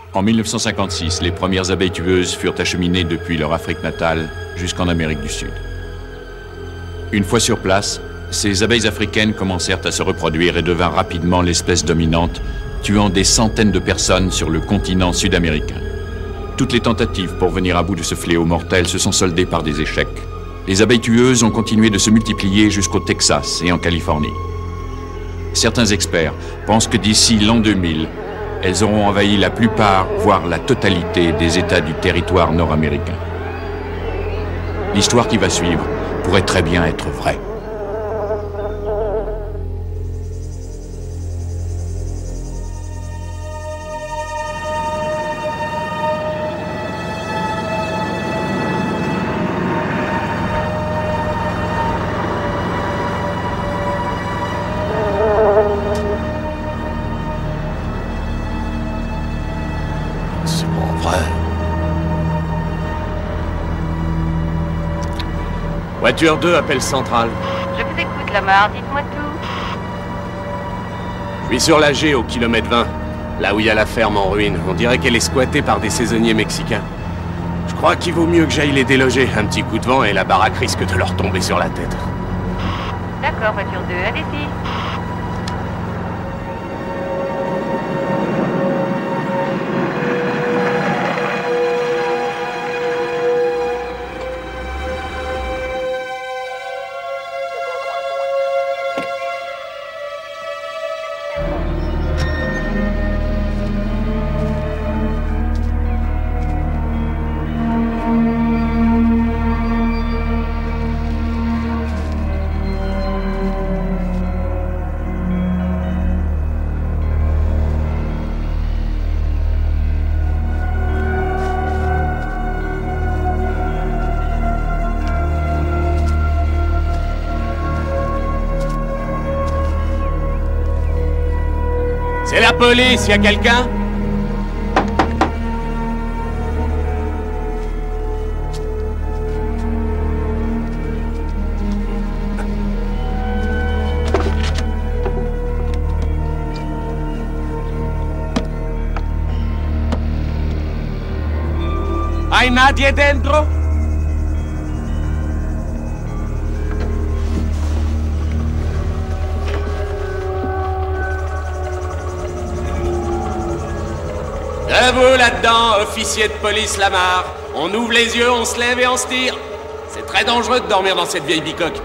En 1956, les premières abeilles tueuses furent acheminées depuis leur Afrique natale jusqu'en Amérique du Sud. Une fois sur place, ces abeilles africaines commencèrent à se reproduire et devinrent rapidement l'espèce dominante, tuant des centaines de personnes sur le continent sud-américain. Toutes les tentatives pour venir à bout de ce fléau mortel se sont soldées par des échecs. Les abeilles tueuses ont continué de se multiplier jusqu'au Texas et en Californie. Certains experts pensent que d'ici l'an 2000, elles auront envahi la plupart, voire la totalité des États du territoire nord-américain. L'histoire qui va suivre pourrait très bien être vraie. Voiture 2, appel central. Je vous écoute, Lamar, dites-moi tout. Je suis sur la G au kilomètre 20, là où il y a la ferme en ruine. On dirait qu'elle est squattée par des saisonniers mexicains. Je crois qu'il vaut mieux que j'aille les déloger. Un petit coup de vent et la baraque risque de leur tomber sur la tête. D'accord, voiture 2, allez-y. C'est la police, y a quelqu'un? ¿Hay nadie dentro? Debout là-dedans, officier de police Lamar. On ouvre les yeux, on se lève et on se tire. C'est très dangereux de dormir dans cette vieille bicoque.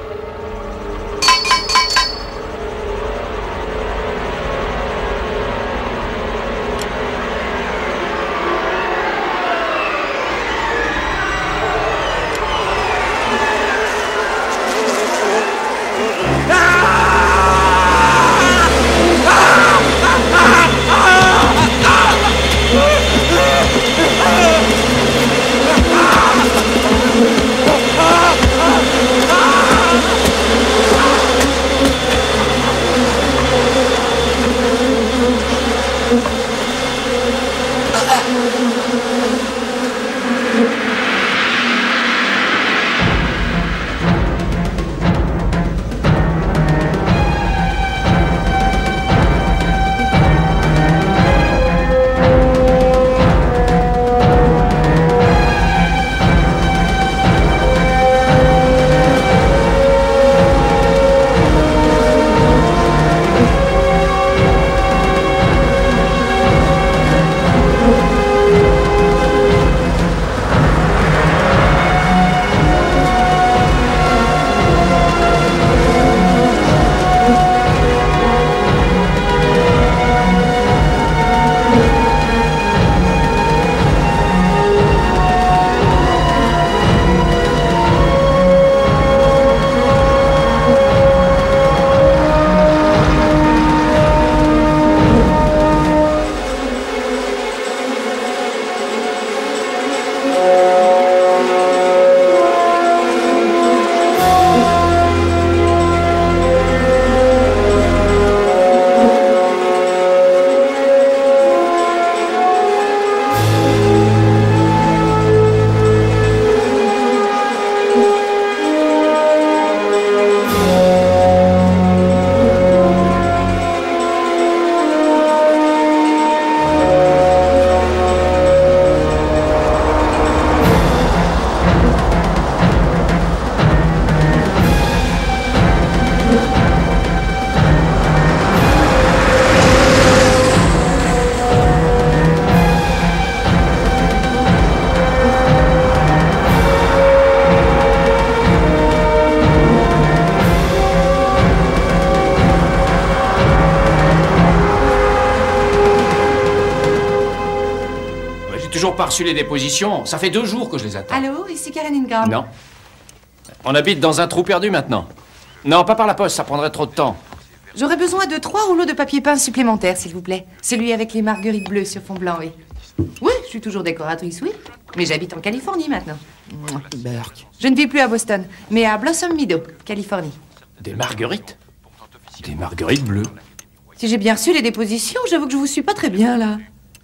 toujours pas reçu les dépositions. Ça fait 2 jours que je les attends. Allô, ici Karen Ingram. Non. On habite dans un trou perdu maintenant. Non, pas par la poste, ça prendrait trop de temps. J'aurais besoin de 3 rouleaux de papier peint supplémentaires, s'il vous plaît. Celui avec les marguerites bleues sur fond blanc, oui. Oui, je suis toujours décoratrice, oui. Mais j'habite en Californie maintenant. Berk. Je ne vis plus à Boston, mais à Blossom Meadow, Californie. Des marguerites? Des marguerites bleues. Si j'ai bien reçu les dépositions, j'avoue que je vous suis pas très bien, là.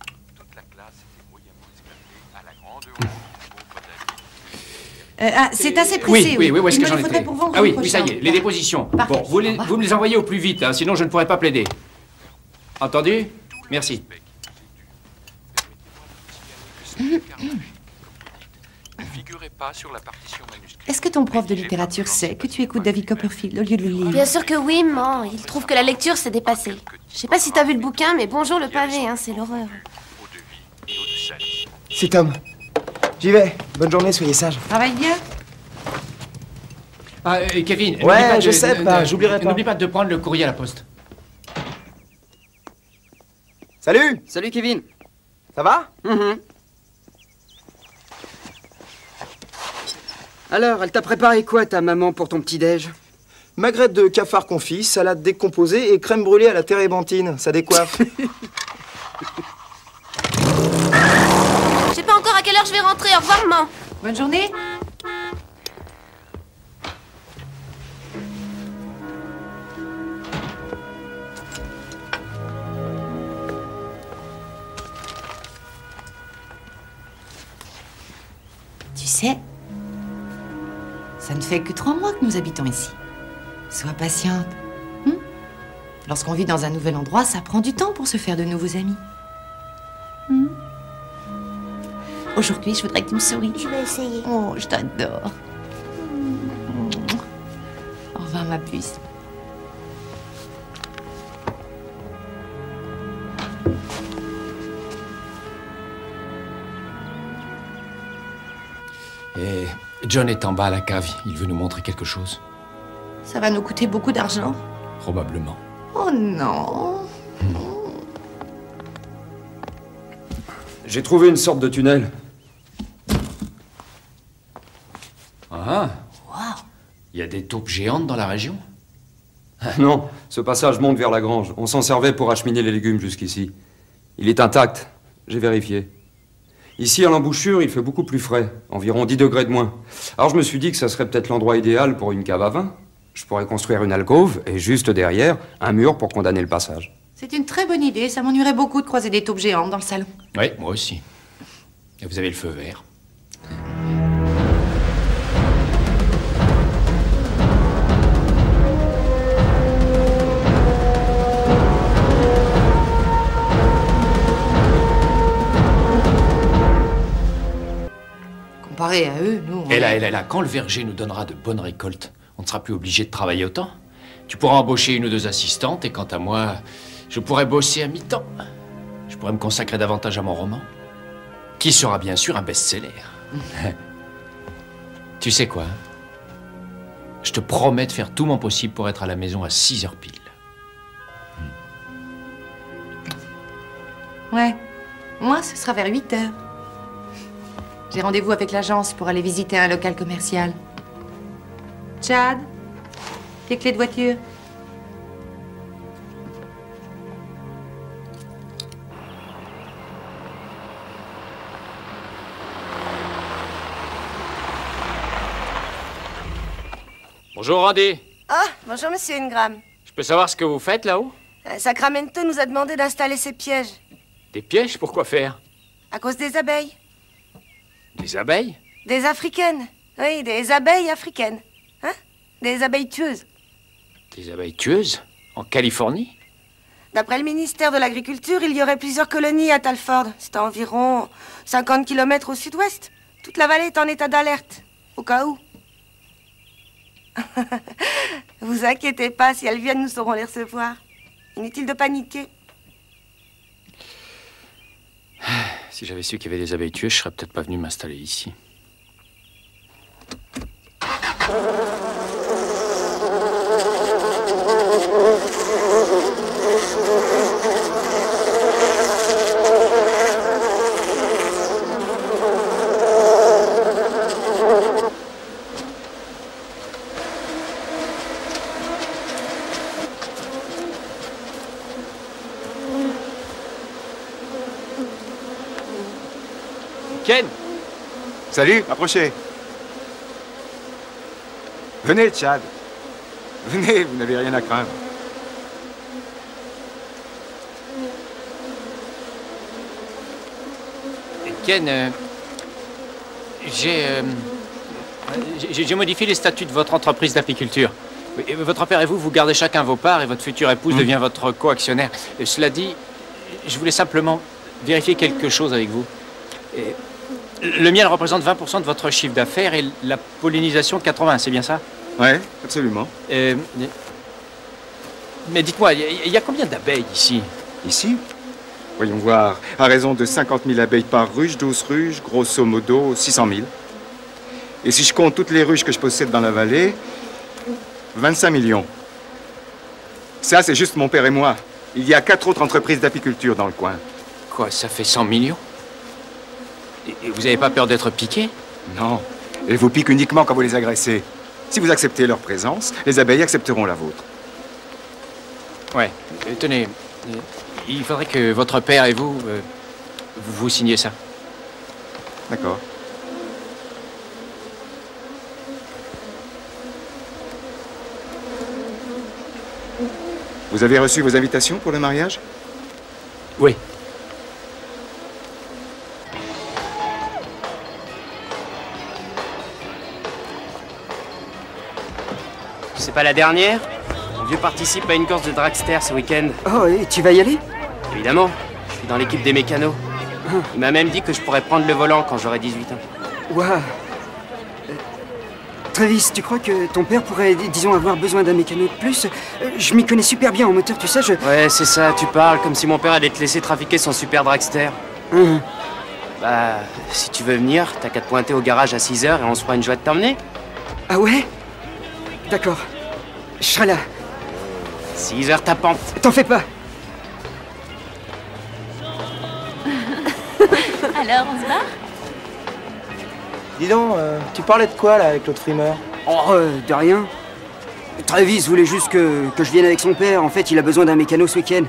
C'est assez pressé, oui, où est-ce que j'en Il me les faudrait étais? pour vendredi Ah oui, prochain. ça y est, les dépositions. Parfait. Bon, vous me les envoyez au plus vite, hein, sinon je ne pourrai pas plaider. Entendu? Merci. Est-ce que ton prof de littérature sait que tu écoutes David Copperfield au lieu de le lire? Bien sûr que oui, maman. Il trouve que la lecture, c'est dépassé. Je sais pas si t'as vu le bouquin, mais bonjour le pavé, hein, c'est l'horreur. C'est Tom. J'y vais. Bonne journée, soyez sage. Travaille bien. Ah, Kevin, n'oublie Ouais, pas je sais pas, j'oublierai pas. N'oublie pas de prendre le courrier à la poste. Salut. Salut Kevin. Ça va? Alors, elle t'a préparé quoi ta maman pour ton petit-déj? Magrette de cafard confit, salade décomposée et crème brûlée à la térébenthine. Ça décoiffe. Je sais pas encore à quelle heure je vais rentrer. Au revoir, maman. Bonne journée. Tu sais, ça ne fait que 3 mois que nous habitons ici. Sois patiente. Lorsqu'on vit dans un nouvel endroit, ça prend du temps pour se faire de nouveaux amis. Aujourd'hui, je voudrais que tu me souris. Je vais essayer. Oh, je t'adore. Au revoir, ma puce. Et John est en bas à la cave. Il veut nous montrer quelque chose. Ça va nous coûter beaucoup d'argent. Probablement. Oh non. J'ai trouvé une sorte de tunnel. Ah. Il y a des taupes géantes dans la région? Non, ce passage monte vers la grange. On s'en servait pour acheminer les légumes jusqu'ici. Il est intact, j'ai vérifié. Ici, à l'embouchure, il fait beaucoup plus frais, environ 10 degrés de moins. Alors je me suis dit que ça serait peut-être l'endroit idéal pour une cave à vin. Je pourrais construire une alcôve et juste derrière, un mur pour condamner le passage. C'est une très bonne idée. Ça m'ennuierait beaucoup de croiser des taupes géantes dans le salon. Oui, moi aussi. Et vous avez le feu vert. Comparé à eux, nous... Et là, quand le verger nous donnera de bonnes récoltes, on ne sera plus obligé de travailler autant. Tu pourras embaucher 1 ou 2 assistantes, et quant à moi, je pourrais bosser à mi-temps. Je pourrais me consacrer davantage à mon roman, qui sera bien sûr un best-seller. Tu sais quoi? Je te promets de faire tout mon possible pour être à la maison à 6 heures pile. Ouais. Moi, ce sera vers 8 heures. J'ai rendez-vous avec l'agence pour aller visiter un local commercial. Chad, tes clés de voiture. Bonjour, Randy. Ah, bonjour, monsieur Ingram. Je peux savoir ce que vous faites là-haut? Sacramento nous a demandé d'installer ces pièges. Des pièges? Pourquoi faire? À cause des abeilles. Des abeilles? Des africaines. Oui, des abeilles africaines. Hein? Des abeilles tueuses. Des abeilles tueuses? En Californie? D'après le ministère de l'Agriculture, il y aurait plusieurs colonies à Talford. C'est à environ 50 km au sud-ouest. Toute la vallée est en état d'alerte, au cas où. Vous inquiétez pas, si elles viennent, nous saurons les recevoir. Inutile de paniquer. Si j'avais su qu'il y avait des abeilles tueuses, je serais peut-être pas venu m'installer ici. Ken! Salut, approchez. Venez, Chad. Venez, vous n'avez rien à craindre. Ken, j'ai modifié les statuts de votre entreprise d'apiculture. Votre père et vous gardez chacun vos parts et votre future épouse devient votre coactionnaire. Cela dit, je voulais simplement vérifier quelque chose avec vous. Le miel représente 20% de votre chiffre d'affaires et la pollinisation 80%, c'est bien ça? Ouais, absolument. Mais dites-moi, il y a combien d'abeilles ici? Ici? Voyons voir. À raison de 50 000 abeilles par ruche, 12 ruches, grosso modo 600 000. Et si je compte toutes les ruches que je possède dans la vallée, 25 millions. Ça, c'est juste mon père et moi. Il y a 4 autres entreprises d'apiculture dans le coin. Quoi, ça fait 100 millions? Et vous n'avez pas peur d'être piqué? Non. Elles vous piquent uniquement quand vous les agressez. Si vous acceptez leur présence, les abeilles accepteront la vôtre. Ouais. Tenez, il faudrait que votre père et vous signiez ça. D'accord. Vous avez reçu vos invitations pour le mariage? Oui. C'est pas la dernière? Mon vieux participe à une course de dragster ce week-end. Oh, et tu vas y aller? Évidemment, je suis dans l'équipe des mécanos. Il m'a même dit que je pourrais prendre le volant quand j'aurai 18 ans. Waouh. Travis, tu crois que ton père pourrait, disons, avoir besoin d'un mécano de plus? Je m'y connais super bien en moteur, tu sais, Ouais, c'est ça, tu parles comme si mon père allait te laisser trafiquer son super dragster. Bah, si tu veux venir, t'as qu'à te pointer au garage à 6 h et on se fera une joie de t'emmener. Ah ouais? D'accord. Je serai là. 6 h tapante. T'en fais pas. Alors, on se bat? Dis donc, tu parlais de quoi, là, avec l'autre frimeur? Oh, de rien. Travis voulait juste que je vienne avec son père. En fait, il a besoin d'un mécano ce week-end.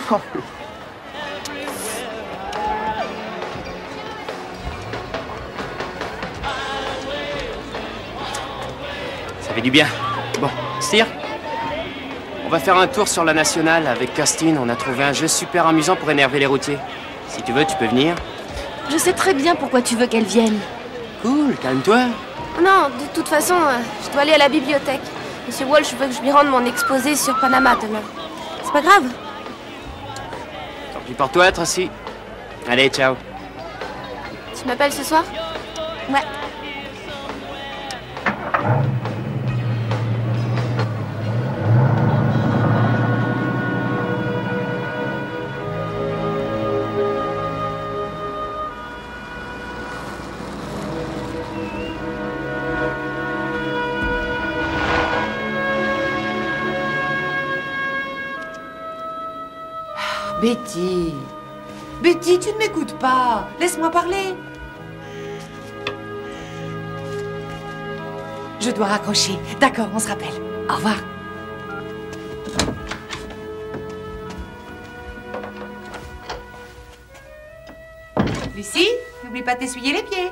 Ça fait du bien. Bon, Steer, on va faire un tour sur la nationale avec Costin. On a trouvé un jeu super amusant pour énerver les routiers. Si tu veux, tu peux venir. Je sais très bien pourquoi tu veux qu'elle vienne. Cool, calme-toi. Non, de toute façon, je dois aller à la bibliothèque. Monsieur Walsh veut que je lui rende mon exposé sur Panama demain. C'est pas grave. Tant pis pour toi, Tracy. Allez, ciao. Tu m'appelles ce soir? Ouais. Betty. Betty, tu ne m'écoutes pas. Laisse-moi parler. Je dois raccrocher. D'accord, on se rappelle. Au revoir. Lucie, n'oublie pas de t'essuyer les pieds.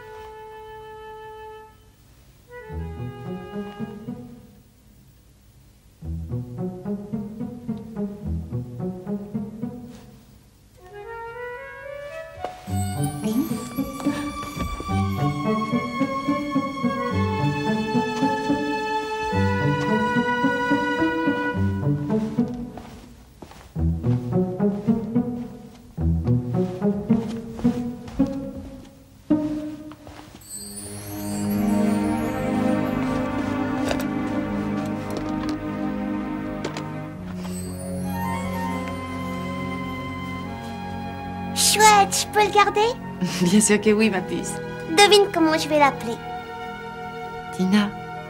Chouette, je peux le garder? Bien sûr que oui, ma puce. Devine comment je vais l'appeler. Tina.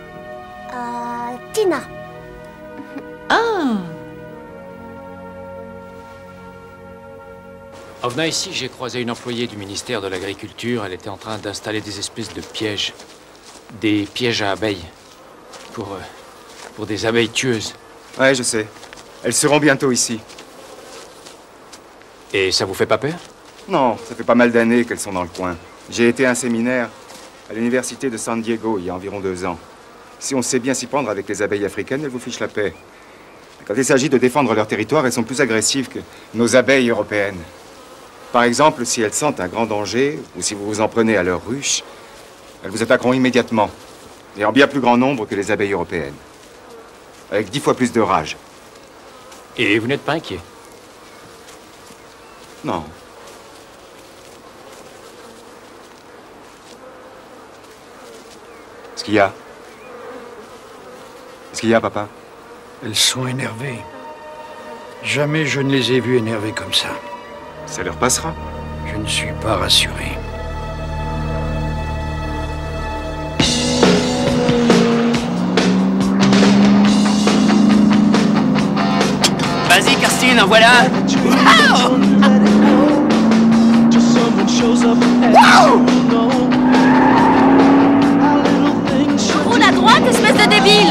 Tina. Ah! En venant ici, j'ai croisé une employée du ministère de l'Agriculture. Elle était en train d'installer des espèces de pièges. Des pièges à abeilles. Pour des abeilles tueuses. Ouais, je sais. Elles seront bientôt ici. Et ça vous fait pas peur? Non, ça fait pas mal d'années qu'elles sont dans le coin. J'ai été à un séminaire à l'université de San Diego il y a environ 2 ans. Si on sait bien s'y prendre avec les abeilles africaines, elles vous fichent la paix. Quand il s'agit de défendre leur territoire, elles sont plus agressives que nos abeilles européennes. Par exemple, si elles sentent un grand danger, ou si vous vous en prenez à leur ruche, elles vous attaqueront immédiatement, et en bien plus grand nombre que les abeilles européennes. Avec 10 fois plus de rage. Et vous n'êtes pas inquiet? Non. Qu'est-ce qu'il y a? Qu'est-ce qu'il y a, papa? Elles sont énervées. Jamais je ne les ai vues énervées comme ça. Ça leur passera. Je ne suis pas rassuré. Vas-y, Kirstine, en voilà. Roule à droite, espèce de débile!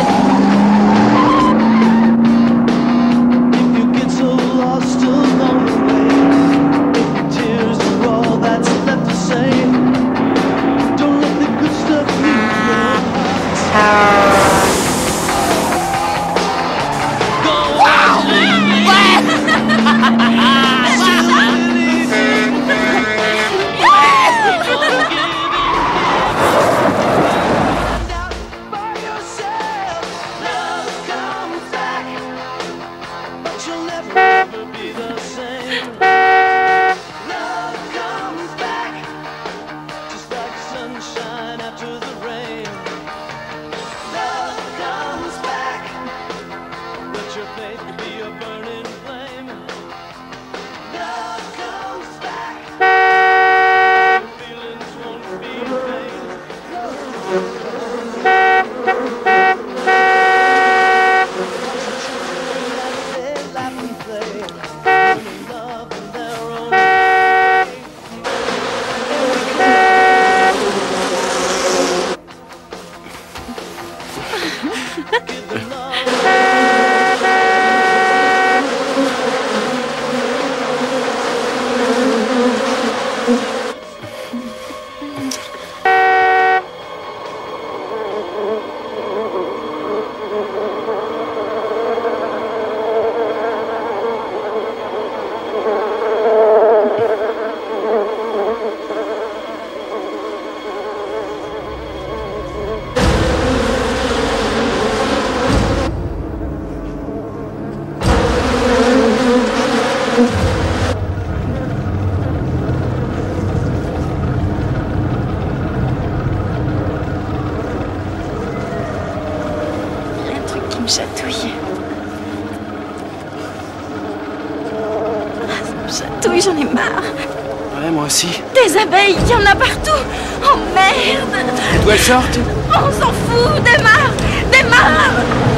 J'en ai marre. Ouais, moi aussi. Des abeilles, il y en a partout. Oh merde. D'où elles sortent? On s'en fout. Démarre. Démarre.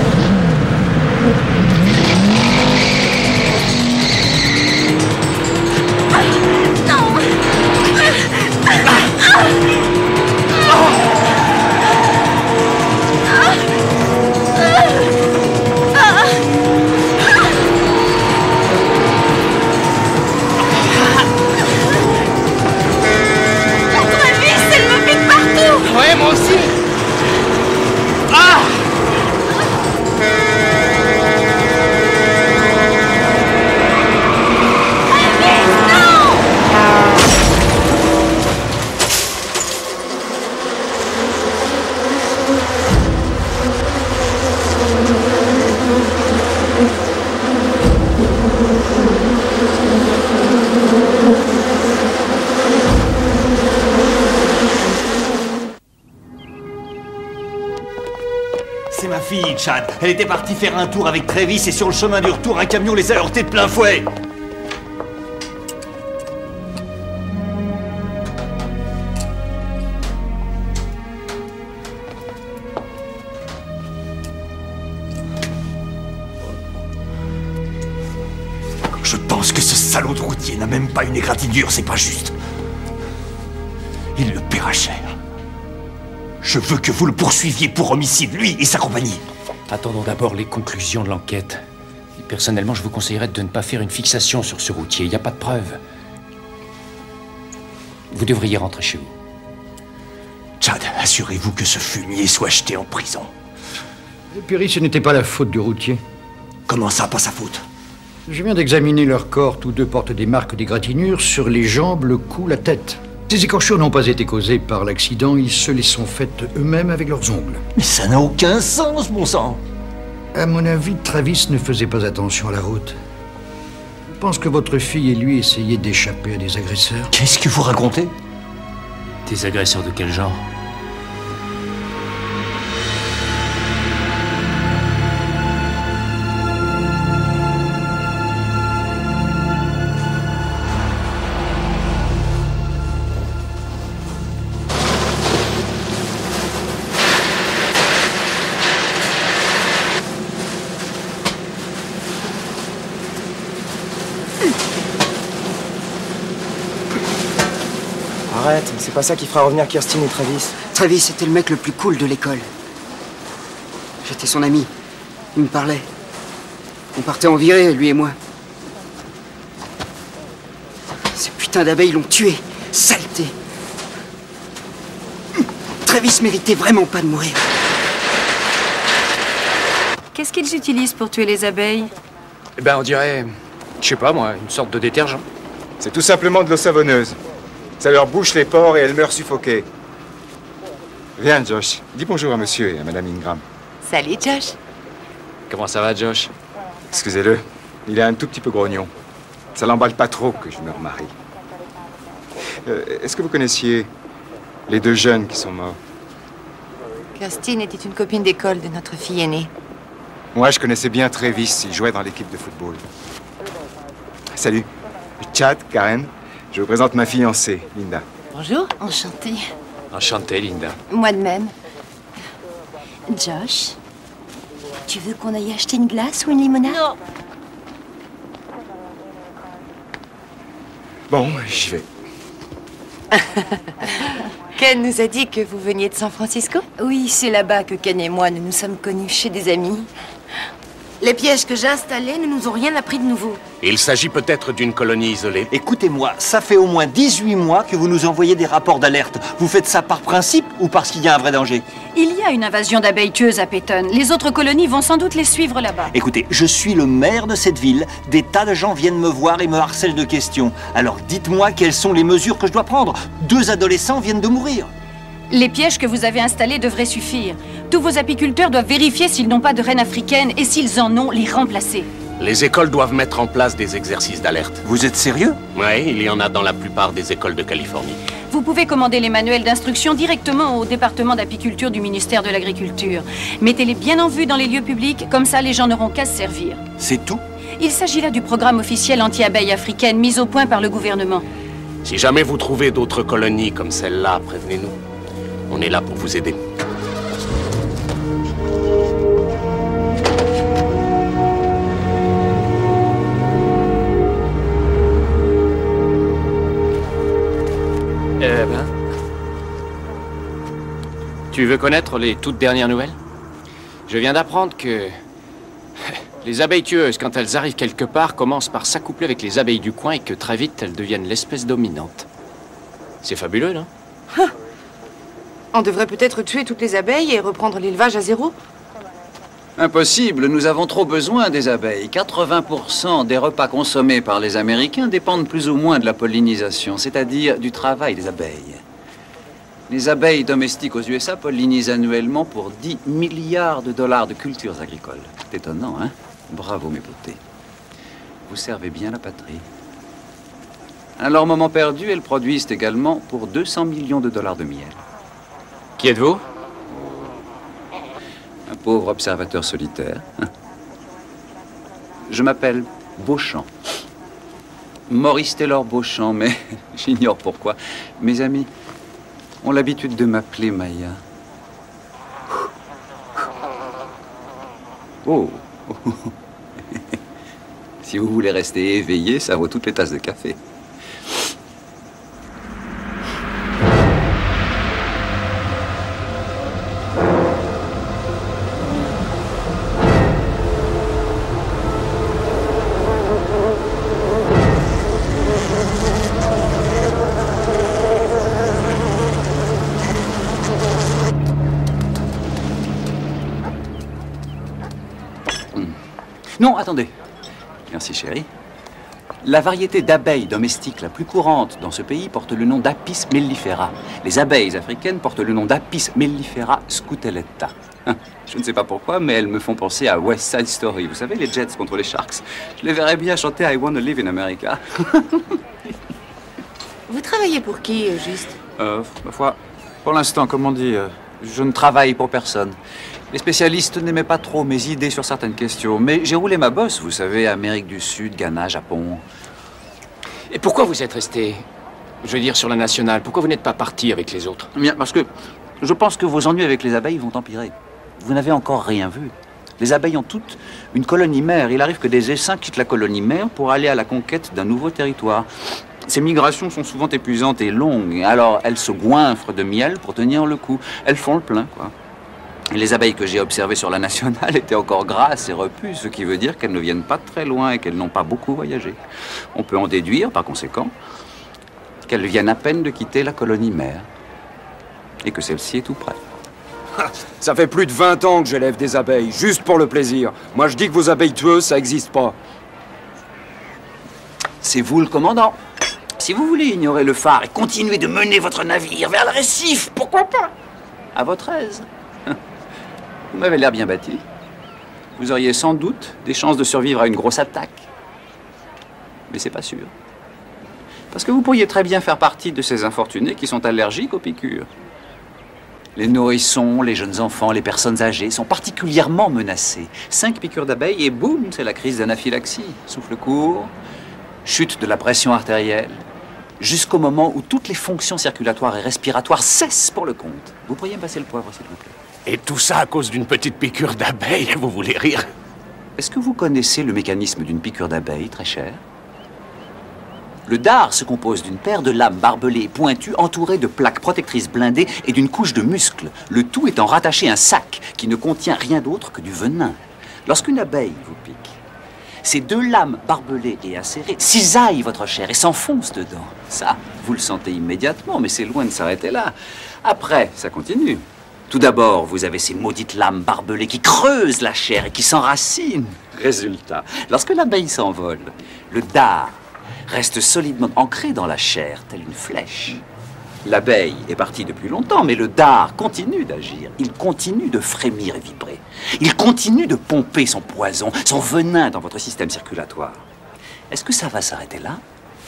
Non. Ouais, moi aussi. Ah! C'est ma fille, Chad. Elle était partie faire un tour avec Travis et sur le chemin du retour, un camion les a heurtés de plein fouet. Je pense que ce salaud de routier n'a même pas une égratignure, c'est pas juste. Il le paiera cher. Je veux que vous le poursuiviez pour homicide, lui et sa compagnie. Attendons d'abord les conclusions de l'enquête. Personnellement, je vous conseillerais de ne pas faire une fixation sur ce routier. Il n'y a pas de preuves. Vous devriez rentrer chez vous. Chad, assurez-vous que ce fumier soit jeté en prison. Perry, ce n'était pas la faute du routier. Comment ça, pas sa faute? Je viens d'examiner leur corps. Tous deux portent des marques d'égratignures sur les jambes, le cou, la tête. Ces écorchures n'ont pas été causées par l'accident. Ils se les sont faites eux-mêmes avec leurs ongles. Mais ça n'a aucun sens, bon sang! À mon avis, Travis ne faisait pas attention à la route. Je pense que votre fille et lui essayaient d'échapper à des agresseurs. Qu'est-ce que vous racontez? Des agresseurs de quel genre? Arrête, c'est pas ça qui fera revenir Kirstine et Travis. Travis était le mec le plus cool de l'école. J'étais son ami. Il me parlait. On partait en virée, lui et moi. Ces putains d'abeilles l'ont tué. Saleté. Travis méritait vraiment pas de mourir. Qu'est-ce qu'ils utilisent pour tuer les abeilles? Eh ben, on dirait, je sais pas moi, une sorte de détergent. C'est tout simplement de l'eau savonneuse. Ça leur bouche les pores et elles meurent suffoquées. Viens, Josh. Dis bonjour à monsieur et à madame Ingram. Salut, Josh. Comment ça va, Josh? Excusez-le, il est un tout petit peu grognon. Ça l'emballe pas trop que je me remarie. Est-ce que vous connaissiez les deux jeunes qui sont morts? Kirstine était une copine d'école de notre fille aînée. Moi, je connaissais bien Travis. Il jouait dans l'équipe de football. Salut. Chad, Karen. Je vous présente ma fiancée, Linda. Bonjour. Enchantée. Enchanté, Linda. Moi de même. Josh, tu veux qu'on aille acheter une glace ou une limonade? Non. Bon, j'y vais. Ken nous a dit que vous veniez de San Francisco? Oui, c'est là-bas que Ken et moi nous nous sommes connus chez des amis. Les pièges que j'ai installés ne nous ont rien appris de nouveau. Il s'agit peut-être d'une colonie isolée. Écoutez-moi, ça fait au moins 18 mois que vous nous envoyez des rapports d'alerte. Vous faites ça par principe ou parce qu'il y a un vrai danger? Il y a une invasion d'abeilles tueuses à Peyton. Les autres colonies vont sans doute les suivre là-bas. Écoutez, je suis le maire de cette ville. Des tas de gens viennent me voir et me harcèlent de questions. Alors dites-moi quelles sont les mesures que je dois prendre. 2 adolescents viennent de mourir. Les pièges que vous avez installés devraient suffire. Tous vos apiculteurs doivent vérifier s'ils n'ont pas de reines africaines et s'ils en ont, les remplacer. Les écoles doivent mettre en place des exercices d'alerte. Vous êtes sérieux? Oui, il y en a dans la plupart des écoles de Californie. Vous pouvez commander les manuels d'instruction directement au département d'apiculture du ministère de l'Agriculture. Mettez-les bien en vue dans les lieux publics, comme ça les gens n'auront qu'à se servir. C'est tout? Il s'agit là du programme officiel anti-abeilles africaines mis au point par le gouvernement. Si jamais vous trouvez d'autres colonies comme celle-là, prévenez-nous. On est là pour vous aider. Tu veux connaître les toutes dernières nouvelles? Je viens d'apprendre que les abeilles tueuses, quand elles arrivent quelque part, commencent par s'accoupler avec les abeilles du coin et que très vite, elles deviennent l'espèce dominante. C'est fabuleux, non? On devrait peut-être tuer toutes les abeilles et reprendre l'élevage à zéro? Impossible, nous avons trop besoin des abeilles. 80% des repas consommés par les Américains dépendent plus ou moins de la pollinisation, c'est-à-dire du travail des abeilles. Les abeilles domestiques aux USA pollinisent annuellement pour 10 milliards de dollars de cultures agricoles. C'est étonnant, hein? Bravo, mes beautés. Vous servez bien la patrie. À leur moment perdu, elles produisent également pour 200 millions de dollars de miel. Qui êtes-vous? Un pauvre observateur solitaire. Je m'appelle Beauchamp. Maurice Taylor Beauchamp, mais j'ignore pourquoi. Mes amis ont l'habitude de m'appeler Maya. Oh. Si vous voulez rester éveillé, ça vaut toutes les tasses de café. Non, attendez. Merci, chérie. La variété d'abeilles domestiques la plus courante dans ce pays porte le nom d'Apis mellifera. Les abeilles africaines portent le nom d'Apis mellifera scutellata. Je ne sais pas pourquoi, mais elles me font penser à West Side Story. Vous savez, les Jets contre les Sharks. Je les verrais bien chanter I Wanna Live in America. Vous travaillez pour qui, juste? Ma foi, pour l'instant, comme on dit, je ne travaille pour personne. Les spécialistes n'aimaient pas trop mes idées sur certaines questions, mais j'ai roulé ma bosse, vous savez, Amérique du Sud, Ghana, Japon. Et pourquoi vous êtes resté, je veux dire, sur la nationale? Pourquoi vous n'êtes pas parti avec les autres? Bien, parce que je pense que vos ennuis avec les abeilles vont empirer. Vous n'avez encore rien vu. Les abeilles ont toutes une colonie mère. Il arrive que des essaims quittent la colonie mère pour aller à la conquête d'un nouveau territoire. Ces migrations sont souvent épuisantes et longues, alors elles se goinfrent de miel pour tenir le coup. Elles font le plein, quoi. Et les abeilles que j'ai observées sur la nationale étaient encore grasses et repues, ce qui veut dire qu'elles ne viennent pas très loin et qu'elles n'ont pas beaucoup voyagé. On peut en déduire, par conséquent, qu'elles viennent à peine de quitter la colonie mère et que celle-ci est tout près. Ça fait plus de 20 ans que j'élève des abeilles, juste pour le plaisir. Moi, je dis que vos abeilles tueuses, ça n'existe pas. C'est vous le commandant. Si vous voulez ignorer le phare et continuer de mener votre navire vers le récif, pourquoi pas? À votre aise. Vous m'avez l'air bien bâti. Vous auriez sans doute des chances de survivre à une grosse attaque. Mais c'est pas sûr. Parce que vous pourriez très bien faire partie de ces infortunés qui sont allergiques aux piqûres. Les nourrissons, les jeunes enfants, les personnes âgées sont particulièrement menacés. 5 piqûres d'abeilles et boum, c'est la crise d'anaphylaxie. Souffle court, chute de la pression artérielle, jusqu'au moment où toutes les fonctions circulatoires et respiratoires cessent pour le compte. Vous pourriez me passer le poivre, s'il vous plaît? Et tout ça à cause d'une petite piqûre d'abeille, vous voulez rire? Est-ce que vous connaissez le mécanisme d'une piqûre d'abeille, très cher? Le dard se compose d'une paire de lames barbelées et pointues entourées de plaques protectrices blindées et d'une couche de muscles, le tout étant rattaché à un sac qui ne contient rien d'autre que du venin. Lorsqu'une abeille vous pique, ces 2 lames barbelées et acérées cisaillent votre chair et s'enfoncent dedans. Ça, vous le sentez immédiatement, mais c'est loin de s'arrêter là. Après, ça continue. Tout d'abord, vous avez ces maudites lames barbelées qui creusent la chair et qui s'enracinent. Résultat, lorsque l'abeille s'envole, le dard reste solidement ancré dans la chair, telle une flèche. L'abeille est partie depuis longtemps, mais le dard continue d'agir. Il continue de frémir et vibrer. Il continue de pomper son poison, son venin dans votre système circulatoire. Est-ce que ça va s'arrêter là?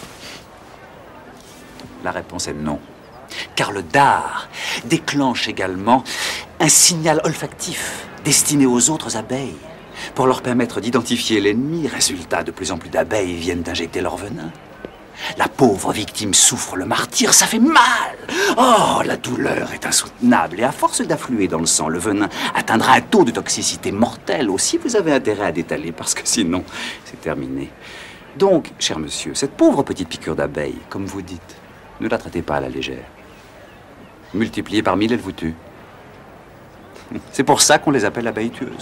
La réponse est non. Car le dard déclenche également un signal olfactif destiné aux autres abeilles pour leur permettre d'identifier l'ennemi. Résultat, de plus en plus d'abeilles viennent d'injecter leur venin. La pauvre victime souffre le martyre, ça fait mal. Oh, la douleur est insoutenable et à force d'affluer dans le sang, le venin atteindra un taux de toxicité mortel. Aussi, vous avez intérêt à détaler parce que sinon, c'est terminé. Donc, cher monsieur, cette pauvre petite piqûre d'abeille, comme vous dites, ne la traitez pas à la légère. Multipliée par 1000, elle vous tue. C'est pour ça qu'on les appelle abeilles tueuses.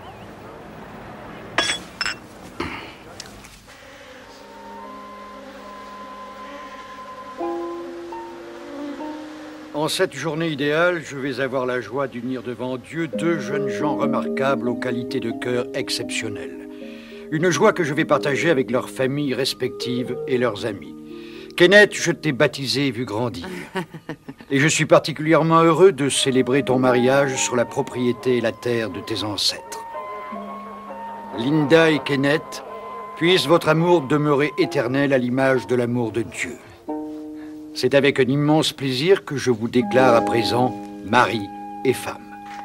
En cette journée idéale, je vais avoir la joie d'unir devant Dieu 2 jeunes gens remarquables aux qualités de cœur exceptionnelles. Une joie que je vais partager avec leurs familles respectives et leurs amis. Kenneth, je t'ai baptisé et vu grandir. Et je suis particulièrement heureux de célébrer ton mariage sur la propriété et la terre de tes ancêtres. Linda et Kenneth, puisse votre amour demeurer éternel à l'image de l'amour de Dieu. C'est avec un immense plaisir que je vous déclare à présent mari et femme.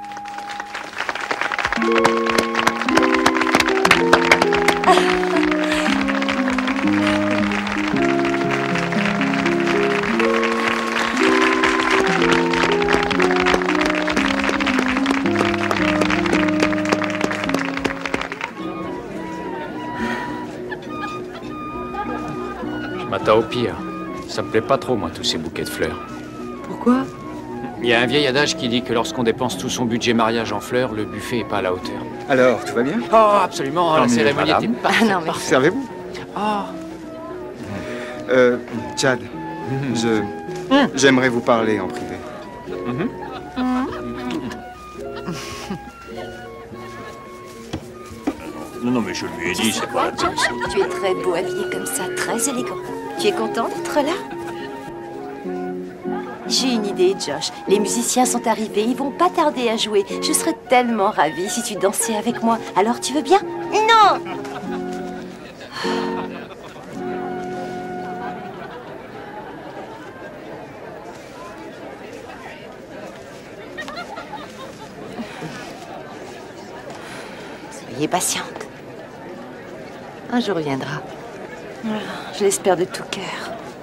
Je m'attends au pire. Ça me plaît pas trop, moi, tous ces bouquets de fleurs. Pourquoi? Il y a un vieil adage qui dit que lorsqu'on dépense tout son budget mariage en fleurs, le buffet est pas à la hauteur. Alors, tout va bien? Oh, absolument, la cérémonie était parfaite. Ah non, mais... Servez-vous. Oh. Chad, j'aimerais vous parler en privé. Non, mais je lui ai dit, c'est pas... Josh, tu es très beau habillé comme ça, très élégant. Tu es content d'être là? J'ai une idée, Josh. Les musiciens sont arrivés, ils vont pas tarder à jouer. Je serais tellement ravie si tu dansais avec moi. Alors tu veux bien? Non! Soyez patiente. Un jour viendra. Je l'espère de tout cœur.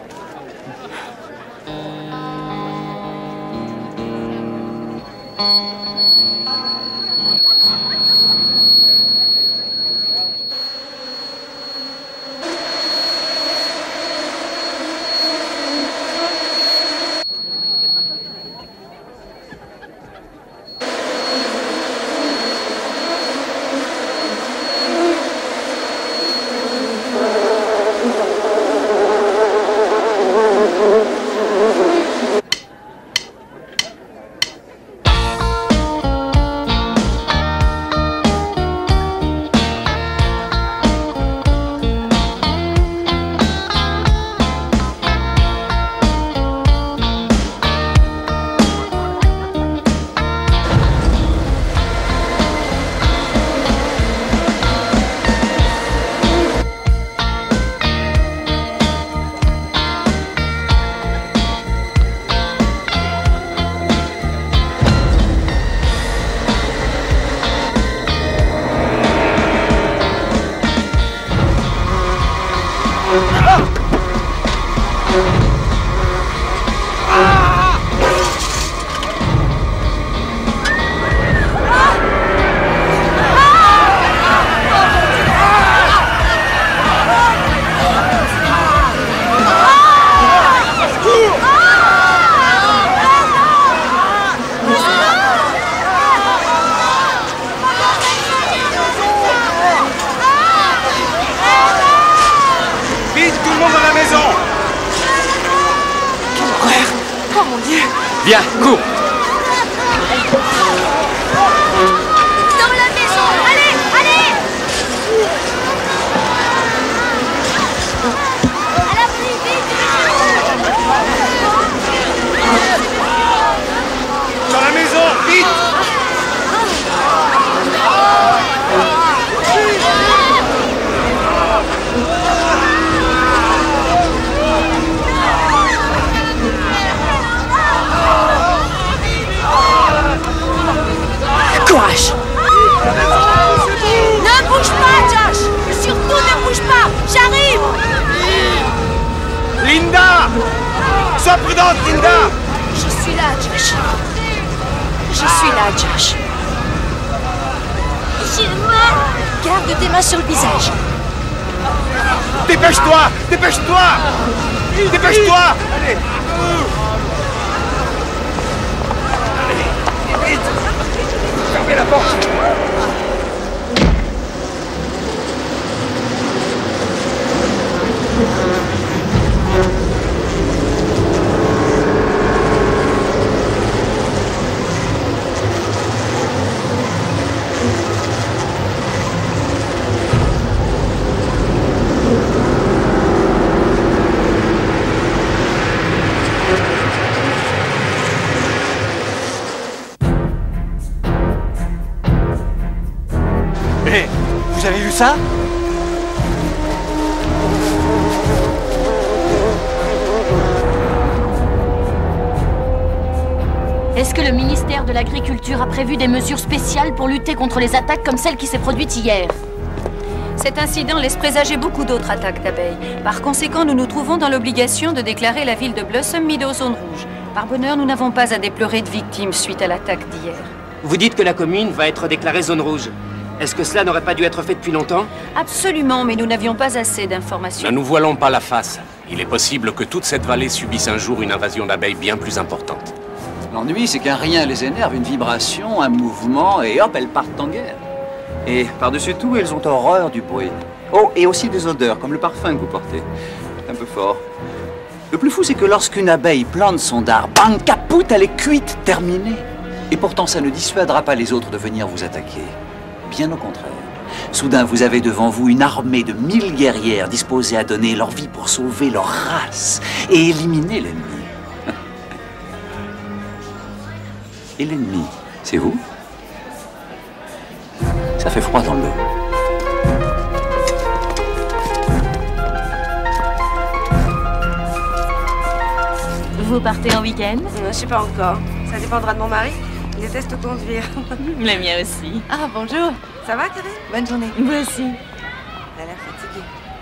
Viens, cours! Dans la maison! Allez! Allez! À l'abri, vite! Dans la maison, vite! Courage! Ne bouge pas, Josh! Surtout ne bouge pas! J'arrive! Linda! Sois prudente, Linda! Je suis là, Josh. Je suis là, Josh. J'ai mal! Garde tes mains sur le visage. Dépêche-toi! Dépêche-toi! Dépêche-toi! Allez! Vite! Fermez la porte! Mais, vous avez vu ça? Est-ce que le ministère de l'Agriculture a prévu des mesures spéciales pour lutter contre les attaques comme celle qui s'est produite hier? Cet incident laisse présager beaucoup d'autres attaques d'abeilles. Par conséquent, nous nous trouvons dans l'obligation de déclarer la ville de Blossom Meadow zone rouge. Par bonheur, nous n'avons pas à déplorer de victimes suite à l'attaque d'hier. Vous dites que la commune va être déclarée zone rouge. Est-ce que cela n'aurait pas dû être fait depuis longtemps? Absolument, mais nous n'avions pas assez d'informations. Ne nous voilons pas la face. Il est possible que toute cette vallée subisse un jour une invasion d'abeilles bien plus importante. L'ennui, c'est qu'un rien les énerve, une vibration, un mouvement, et hop, elles partent en guerre. Et par-dessus tout, elles ont horreur du bruit. Oh, et aussi des odeurs, comme le parfum que vous portez. Un peu fort. Le plus fou, c'est que lorsqu'une abeille plante son dard, bang, capoute, elle est cuite, terminée. Et pourtant, ça ne dissuadera pas les autres de venir vous attaquer. Bien au contraire. Soudain, vous avez devant vous une armée de 1000 guerrières disposées à donner leur vie pour sauver leur race et éliminer l'ennemi. Et l'ennemi, c'est vous? Ça fait froid dans le dos. Vous partez en week-end? Je sais pas encore. Ça dépendra de mon mari. Il déteste conduire. Le mien aussi. Ah, bonjour. Ça va, Karine? Bonne journée. Moi aussi. Elle a l'air fatiguée.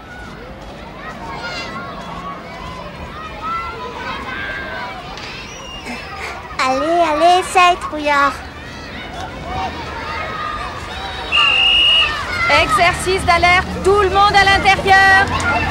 Allez, allez, ça est trouillard. Exercice d'alerte, tout le monde à l'intérieur.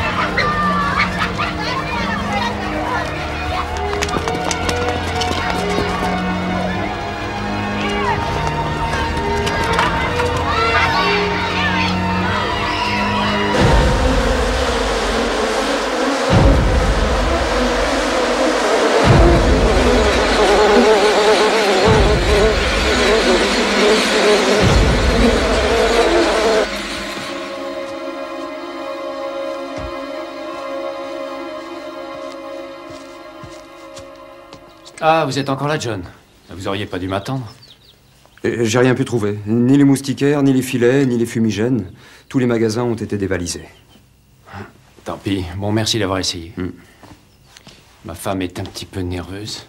Ah, vous êtes encore là, John. Vous auriez pas dû m'attendre. J'ai rien pu trouver. Ni les moustiquaires, ni les filets, ni les fumigènes. Tous les magasins ont été dévalisés. Tant pis. Bon, merci d'avoir essayé. Ma femme est un petit peu nerveuse.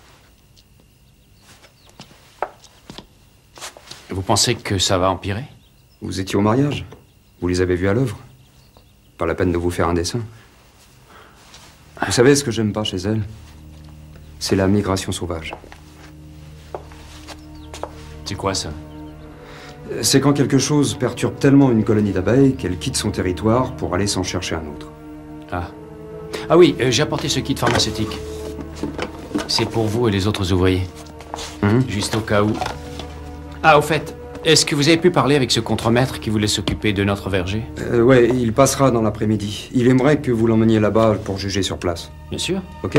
Vous pensez que ça va empirer? Vous étiez au mariage? Vous les avez vus à l'œuvre? Pas la peine de vous faire un dessin. Vous savez ce que j'aime pas chez elle? C'est la migration sauvage. C'est quoi ça? C'est quand quelque chose perturbe tellement une colonie d'abeilles qu'elle quitte son territoire pour aller s'en chercher un autre. Ah. Ah oui, j'ai apporté ce kit pharmaceutique. C'est pour vous et les autres ouvriers. Juste au cas où. Ah, au fait, est-ce que vous avez pu parler avec ce contremaître qui voulait s'occuper de notre verger? Ouais, il passera dans l'après-midi. Il aimerait que vous l'emmeniez là-bas pour juger sur place. Bien sûr. Ok?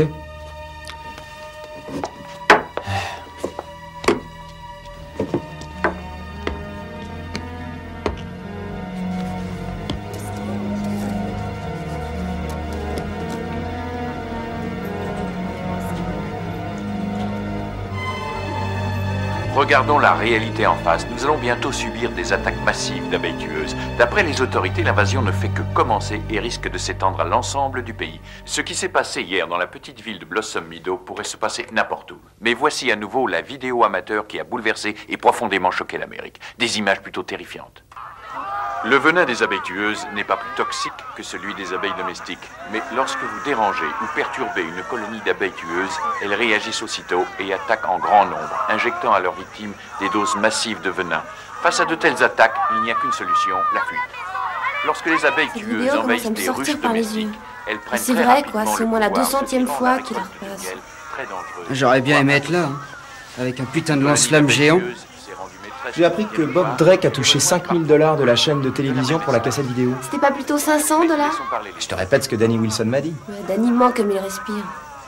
Regardons la réalité en face. Nous allons bientôt subir des attaques massives d'abeilles tueuses. D'après les autorités, l'invasion ne fait que commencer et risque de s'étendre à l'ensemble du pays. Ce qui s'est passé hier dans la petite ville de Blossom Meadow pourrait se passer n'importe où. Mais voici à nouveau la vidéo amateur qui a bouleversé et profondément choqué l'Amérique. Des images plutôt terrifiantes. Le venin des abeilles tueuses n'est pas plus toxique que celui des abeilles domestiques. Mais lorsque vous dérangez ou perturbez une colonie d'abeilles tueuses, elles réagissent aussitôt et attaquent en grand nombre, injectant à leurs victimes des doses massives de venin. Face à de telles attaques, il n'y a qu'une solution, la fuite. Lorsque les abeilles tueuses envahissent des ruches domestiques, elles prennent C'est très vrai, quoi, rapidement c'est au le moins la pouvoir, 200e se fois livrant qu'il à leur la passe. récolte très dangereuse. J'aurais bien aimé être là, hein, avec un putain de lance-flamme géant. J'ai appris que Bob Drake a touché 5 000 $ de la chaîne de télévision pour la cassette vidéo. C'était pas plutôt 500 $? Je te répète ce que Danny Wilson m'a dit. Ouais, Danny ment comme il respire.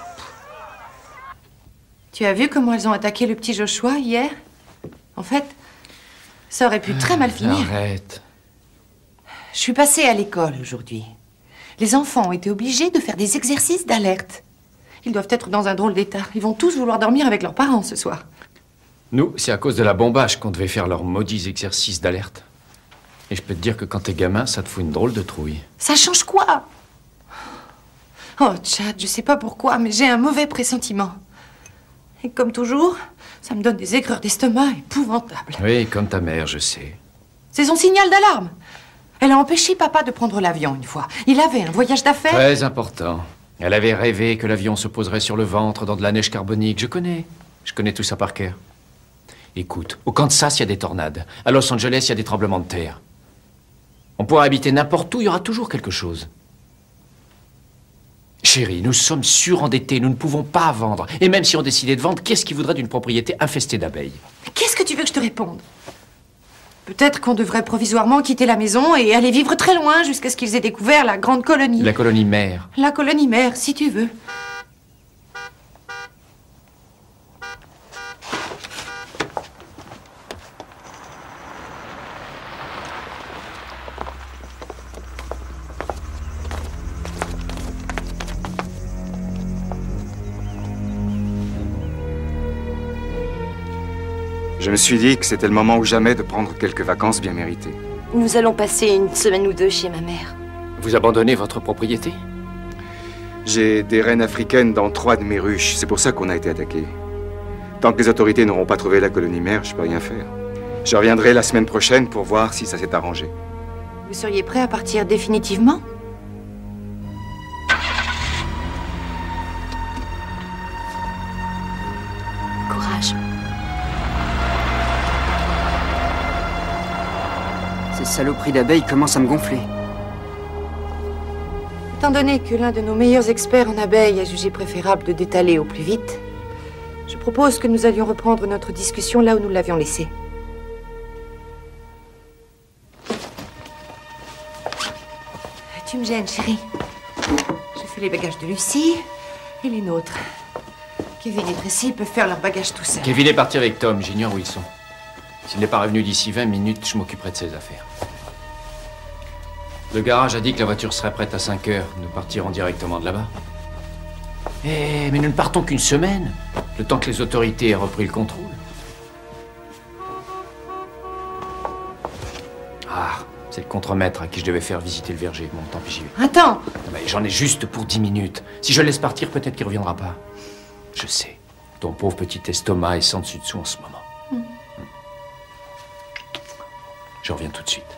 Tu as vu comment elles ont attaqué le petit Joshua hier? En fait, ça aurait pu très mal finir. Arrête. Je suis passée à l'école aujourd'hui. Les enfants ont été obligés de faire des exercices d'alerte. Ils doivent être dans un drôle d'état. Ils vont tous vouloir dormir avec leurs parents ce soir. Nous, c'est à cause de la bombage qu'on devait faire leurs maudits exercices d'alerte. Et je peux te dire que quand t'es gamin, ça te fout une drôle de trouille. Ça change quoi? Oh, Chad, je sais pas pourquoi, mais j'ai un mauvais pressentiment. Et comme toujours, ça me donne des aigreurs d'estomac épouvantables. Oui, comme ta mère, je sais. C'est son signal d'alarme. Elle a empêché papa de prendre l'avion une fois. Il avait un voyage d'affaires. Très important. Elle avait rêvé que l'avion se poserait sur le ventre dans de la neige carbonique. Je connais tout ça par cœur. Écoute, au Kansas, il y a des tornades. À Los Angeles, il y a des tremblements de terre. On pourra habiter n'importe où, il y aura toujours quelque chose. Chérie, nous sommes surendettés, nous ne pouvons pas vendre. Et même si on décidait de vendre, qu'est-ce qui voudrait d'une propriété infestée d'abeilles? Qu'est-ce que tu veux que je te réponde? Peut-être qu'on devrait provisoirement quitter la maison et aller vivre très loin jusqu'à ce qu'ils aient découvert la grande colonie. La colonie mère. La colonie mère, si tu veux. Je me suis dit que c'était le moment ou jamais de prendre quelques vacances bien méritées. Nous allons passer une semaine ou deux chez ma mère. Vous abandonnez votre propriété? J'ai des reines africaines dans 3 de mes ruches. C'est pour ça qu'on a été attaqués. Tant que les autorités n'auront pas trouvé la colonie mère, je peux rien faire. Je reviendrai la semaine prochaine pour voir si ça s'est arrangé. Vous seriez prêt à partir définitivement? Courage. Ces saloperies d'abeilles commencent à me gonfler. Étant donné que l'un de nos meilleurs experts en abeilles a jugé préférable de détaler au plus vite, je propose que nous allions reprendre notre discussion là où nous l'avions laissée. Tu me gênes, chérie. Je fais les bagages de Lucie et les nôtres. Kevin et Tracy peuvent faire leurs bagages tout seuls. Kevin est parti avec Tom, j'ignore où ils sont. S'il n'est pas revenu d'ici 20 minutes, je m'occuperai de ses affaires. Le garage a dit que la voiture serait prête à 5 heures. Nous partirons directement de là-bas. Mais nous ne partons qu'une semaine, le temps que les autorités aient repris le contrôle. Ah, c'est le contremaître à qui je devais faire visiter le verger. Bon, tant pis, j'y vais. Attends! Mais j'en ai juste pour 10 minutes. Si je le laisse partir, peut-être qu'il ne reviendra pas. Je sais. Ton pauvre petit estomac est sans dessus-dessous en ce moment. Je reviens tout de suite.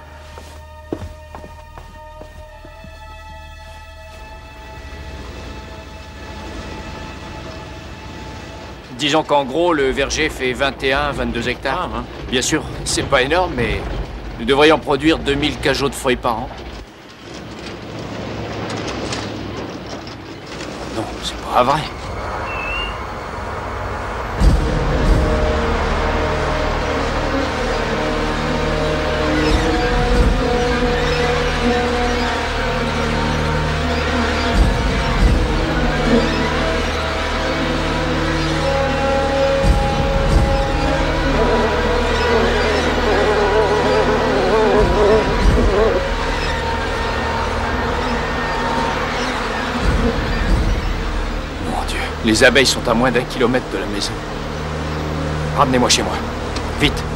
Disons qu'en gros, le verger fait 21-22 hectares. Hein. Bien sûr, c'est pas énorme, mais nous devrions produire 2000 cajots de feuilles par an. Non, c'est pas vrai. Les abeilles sont à moins d'1 kilomètre de la maison. Ramenez-moi chez moi. Vite.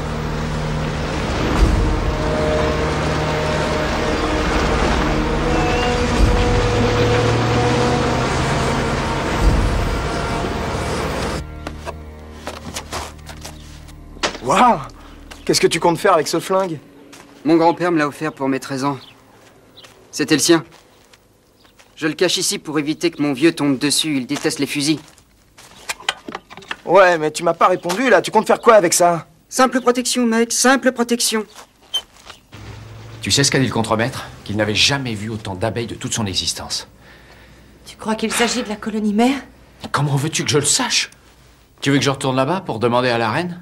Waouh! Qu'est-ce que tu comptes faire avec ce flingue? Mon grand-père me l'a offert pour mes 13 ans. C'était le sien. Je le cache ici pour éviter que mon vieux tombe dessus. Il déteste les fusils. Ouais, mais tu m'as pas répondu, là. Tu comptes faire quoi avec ça? Simple protection, mec. Simple protection. Tu sais ce qu'a dit le contremaître? Qu'il n'avait jamais vu autant d'abeilles de toute son existence. Tu crois qu'il s'agit de la colonie mère? Comment veux-tu que je le sache? Tu veux que je retourne là-bas pour demander à la reine?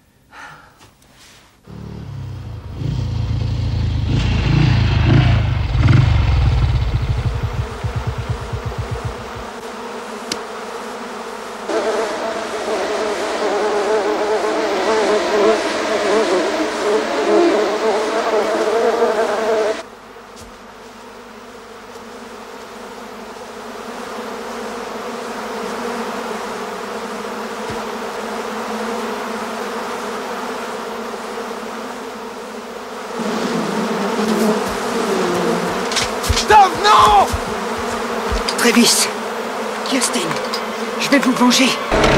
Travis, Kirsten, je vais vous venger.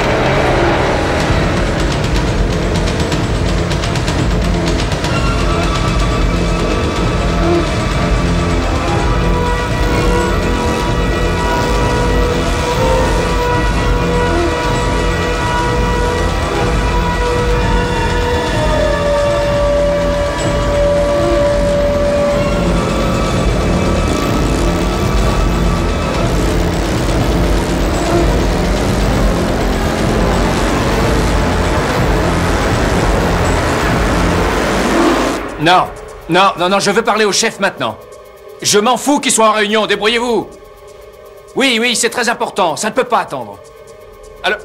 Non, non, non, non, je veux parler au chef maintenant. Je m'en fous qu'il soit en réunion, débrouillez-vous. Oui, oui, c'est très important, ça ne peut pas attendre. Alors...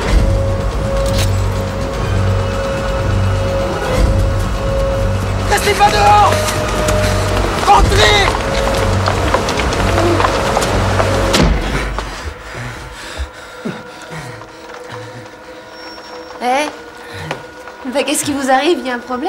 Restez va dehors! Rentrez! Eh? Bah, qu'est-ce qui vous arrive? Il y a un problème?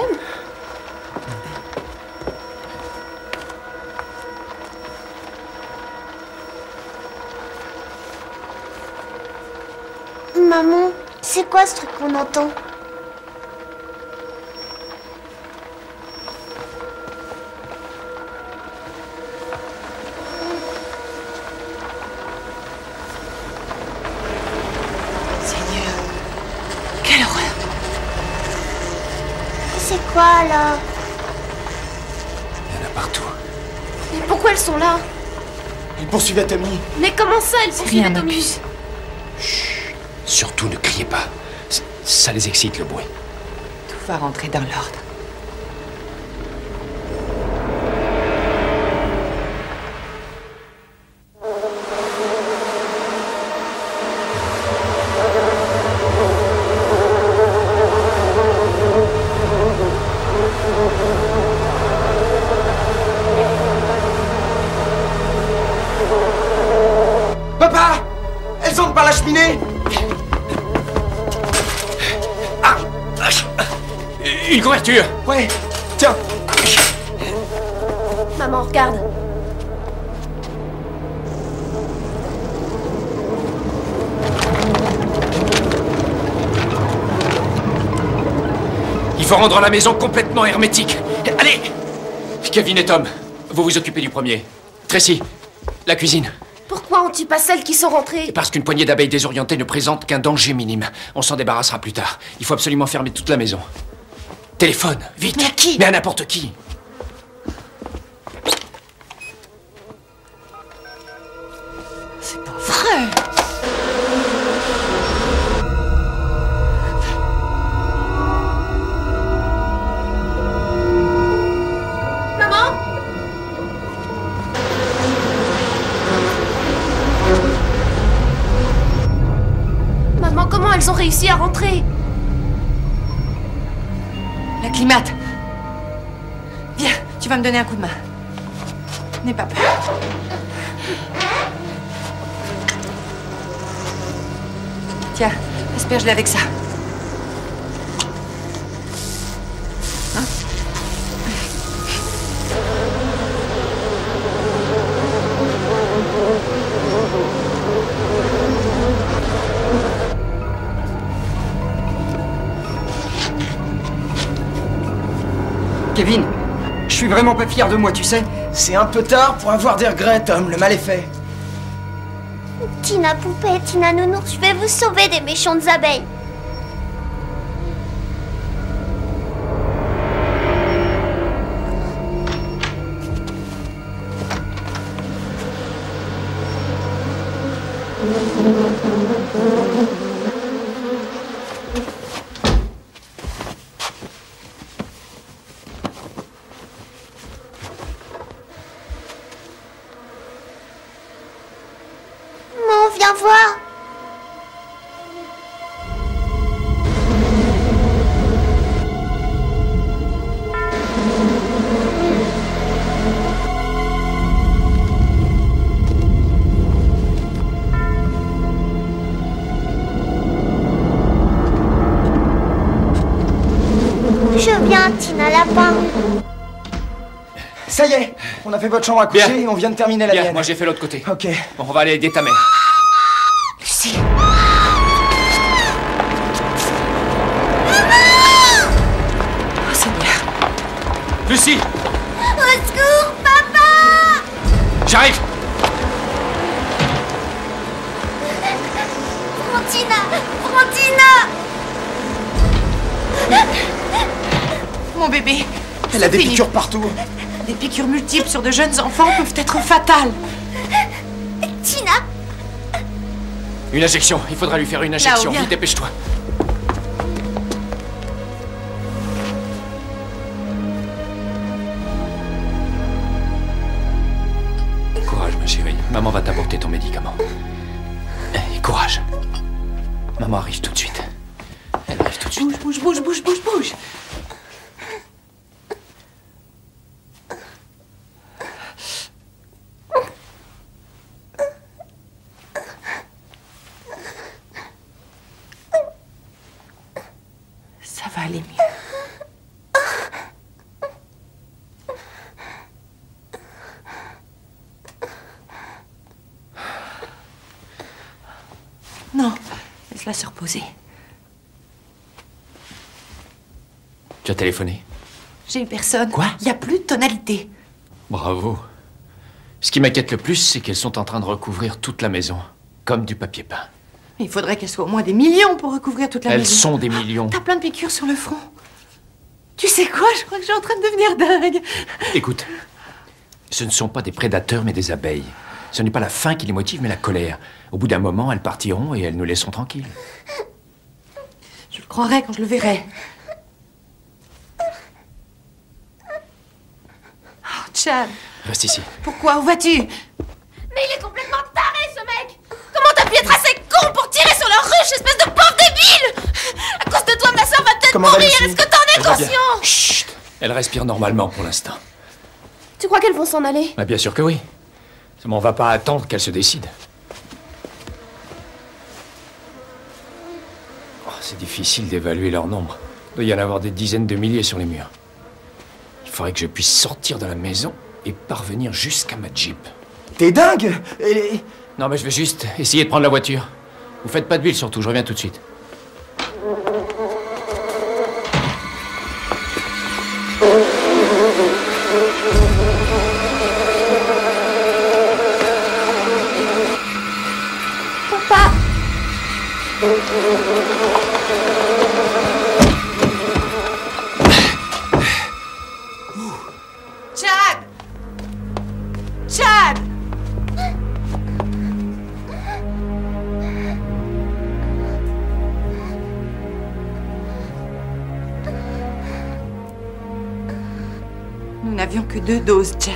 Maman, c'est quoi ce truc qu'on entend? Seigneur, quelle horreur! C'est quoi là? Il y en a partout. Mais pourquoi elles sont là? Ils poursuivaient Tommy. Mais comment ça, elles poursuivent Rien, Tommy? Opus. Surtout ne criez pas. Ça les excite, le bruit. Tout va rentrer dans l'ordre. Papa! Elles entrent par la cheminée! Une couverture! Ouais, tiens! Maman, regarde. Il faut rendre la maison complètement hermétique. Allez! Kevin et Tom, vous vous occupez du premier. Tracy, la cuisine. Pourquoi on tue pas celles qui sont rentrées? Parce qu'une poignée d'abeilles désorientées ne présente qu'un danger minime. On s'en débarrassera plus tard. Il faut absolument fermer toute la maison. Téléphone, vite! Mais à qui? Mais à n'importe qui! C'est pas vrai! Maman? Maman, comment elles ont réussi à rentrer? La climate. Viens, tu vas me donner un coup de main. N'aie pas peur. Tiens, asperge-les avec ça. Hein? Kevin, je suis vraiment pas fier de moi, tu sais. C'est un peu tard pour avoir des regrets, Tom. Le mal est fait. Tina poupée, Tina nounours, je vais vous sauver des méchantes abeilles. Maman, viens voir. Je viens, Tina Lapin. Ça y est, on a fait votre chambre à coucher Bien. et on vient de terminer la Bien, mienne. moi j'ai fait l'autre côté. Ok. Bon, on va aller aider ta mère. Lucie. Oh Seigneur. Lucie! Au secours, papa! J'arrive! Frontina! Frontina! Mon bébé. Elle a des Sophie. piqûres partout. Des piqûres multiples sur de jeunes enfants peuvent être fatales. Tina! Une injection. Il faudra lui faire une injection. viens. Vite, dépêche-toi. Courage, ma chérie. Maman va t'apporter ton médicament. Et courage. Maman arrive tout de suite. Elle arrive tout de suite. Bouge, bouge, bouge, bouge, bouge, bouge. aller mieux. Non, laisse-la se reposer. Tu as téléphoné? J'ai eu personne. Quoi? Il n'y a plus de tonalité. Bravo. Ce qui m'inquiète le plus, c'est qu'elles sont en train de recouvrir toute la maison, comme du papier peint. Il faudrait qu'elles soient au moins des millions pour recouvrir toute la maison. Elles sont des millions. T'as plein de piqûres sur le front. Tu sais quoi? Je crois que je suis en train de devenir dingue. Écoute, ce ne sont pas des prédateurs, mais des abeilles. Ce n'est pas la faim qui les motive, mais la colère. Au bout d'un moment, elles partiront et elles nous laisseront tranquilles. Je le croirai quand je le verrai. Oh, Chad. Reste ici. Pourquoi? Où vas-tu? Mais il est complètement taré, ce mec! Comment t'as pu être assez con pour tirer sur leur ruche, espèce de pauvre débile! À cause de toi, ma soeur va peut-être mourir! Est-ce que t'en es conscient? Chut! Elle respire normalement pour l'instant. Tu crois qu'elles vont s'en aller? Bah, bien sûr que oui. Seulement, on va pas attendre qu'elles se décident. Oh, c'est difficile d'évaluer leur nombre. Il doit y en avoir des dizaines de milliers sur les murs. Il faudrait que je puisse sortir de la maison et parvenir jusqu'à ma Jeep. T'es dingue! Non, mais je vais juste essayer de prendre la voiture. Vous faites pas d'huile surtout, je reviens tout de suite. Papa! Chad! Chad! Nous n'avions que 2 doses, Chad.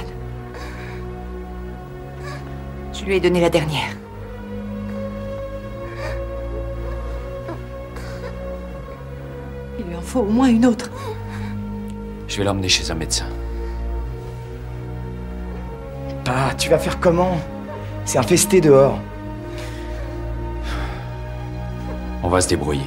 Je lui ai donné la dernière. Il lui en faut au moins une autre. Je vais l'emmener chez un médecin. Ah, tu vas faire comment? C'est infesté dehors. On va se débrouiller.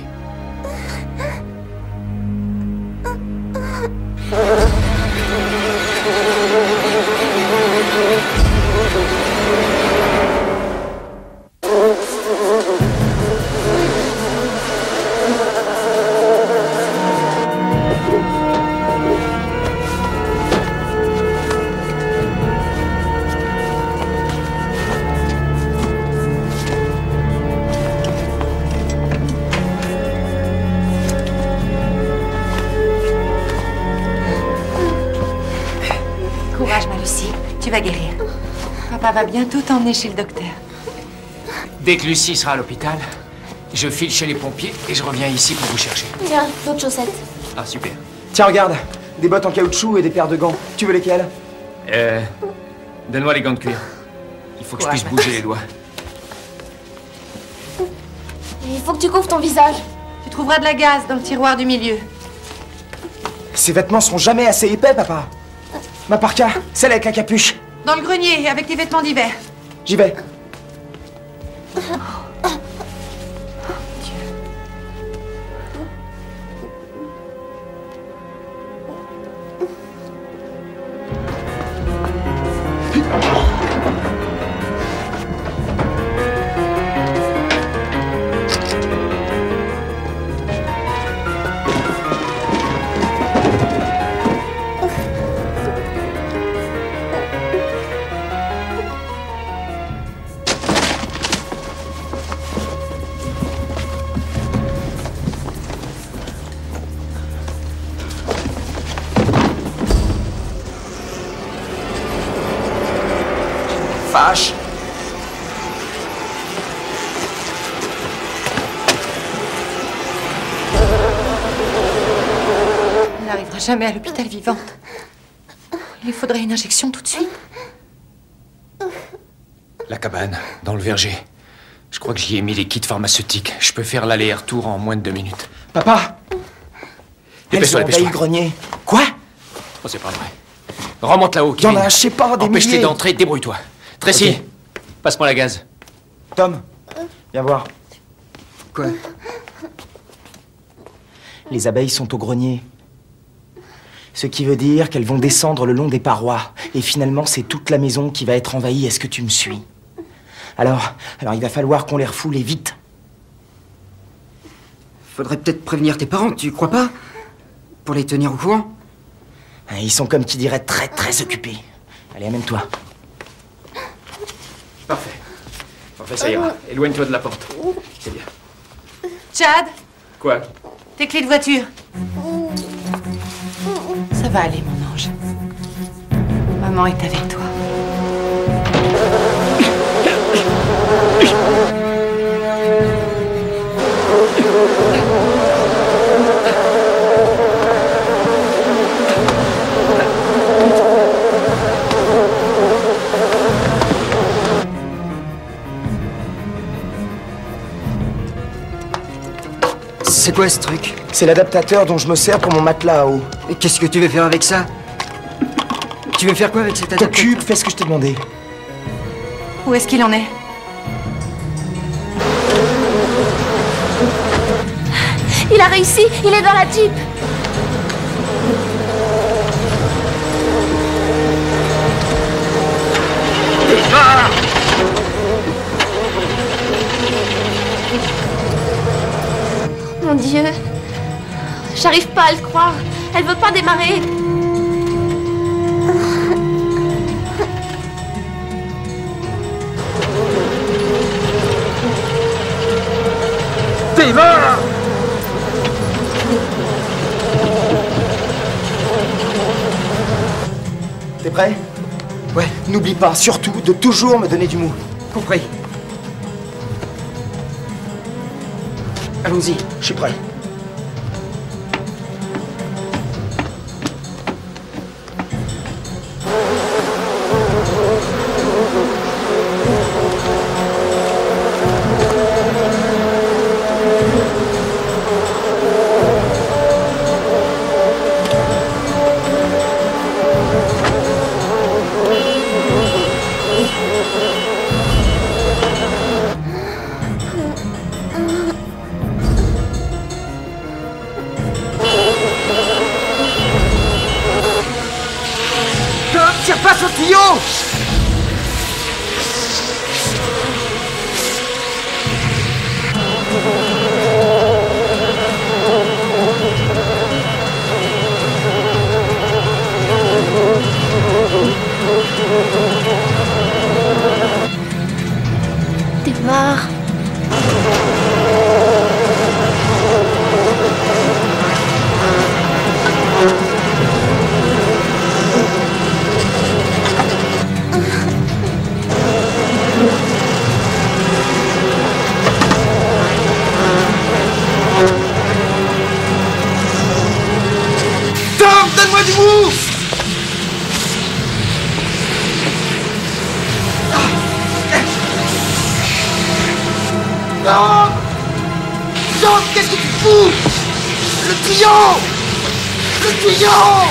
Courage, ma Lucie. Tu vas guérir. Papa va bientôt t'emmener chez le docteur. Dès que Lucie sera à l'hôpital, je file chez les pompiers et je reviens ici pour vous chercher. Tiens, d'autres chaussettes. Ah, super. Tiens, regarde. Des bottes en caoutchouc et des paires de gants. Tu veux lesquelles? Donne-moi les gants de cuir. Il faut que je puisse bouger les doigts. Il faut que tu couvres ton visage. Tu trouveras de la gaze dans le tiroir du milieu. Ces vêtements seront jamais assez épais, papa. Ma parka, celle avec la capuche. Dans le grenier, avec tes vêtements d'hiver. J'y vais. Fâche. Elle n'arrivera jamais à l'hôpital vivante. Il lui faudrait une injection tout de suite. La cabane, dans le verger. Je crois que j'y ai mis les kits pharmaceutiques. Je peux faire l'aller-retour en moins de 2 minutes. Papa! Dépêche-toi, Elles ont envahi le grenier. Quoi? Oh, c'est pas vrai. Remonte là-haut, Il y en Kevin. a, je sais pas, des Empêche-les milliers. d'entrer, débrouille-toi. Tracy, Ok. passe-moi la gaz. Tom, viens voir. Quoi? Les abeilles sont au grenier. Ce qui veut dire qu'elles vont descendre le long des parois. Et finalement, c'est toute la maison qui va être envahie. Est-ce que tu me suis? Alors, il va falloir qu'on les refoule et vite. Faudrait peut-être prévenir tes parents, tu crois pas? Pour les tenir au courant. Ils sont comme qui dirait très très occupés. Allez, amène-toi. Parfait. Parfait, ça ira. Éloigne-toi de la porte. C'est bien. Chad, Quoi? tes clés de voiture. Ça va aller, mon ange. Maman est avec toi. C'est quoi ce truc? C'est l'adaptateur dont je me sers pour mon matelas à eau. Et qu'est-ce que tu veux faire avec ça? Tu veux faire quoi avec cet adaptateur? T'occupe, fais ce que je t'ai demandé. Où est-ce qu'il en est? Il a réussi, il est dans la Jeep. Mon Dieu, j'arrive pas à le croire. Elle veut pas démarrer. Démarre! T'es prêt? Ouais. N'oublie pas, surtout, de toujours me donner du mou. Compris. Allons-y. Je suis prêt. Tire pas sur le tuyau! Démarre. Tom, donne-moi du mou! Non! Tom, qu'est-ce que tu fous? Le tuyau! Le tuyau!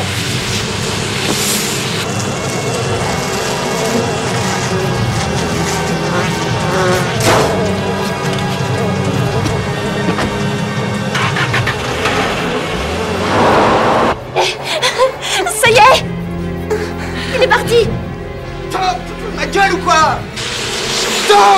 Ça y est! Il est parti! Tom, tu te fous de ma gueule ou quoi? Tom!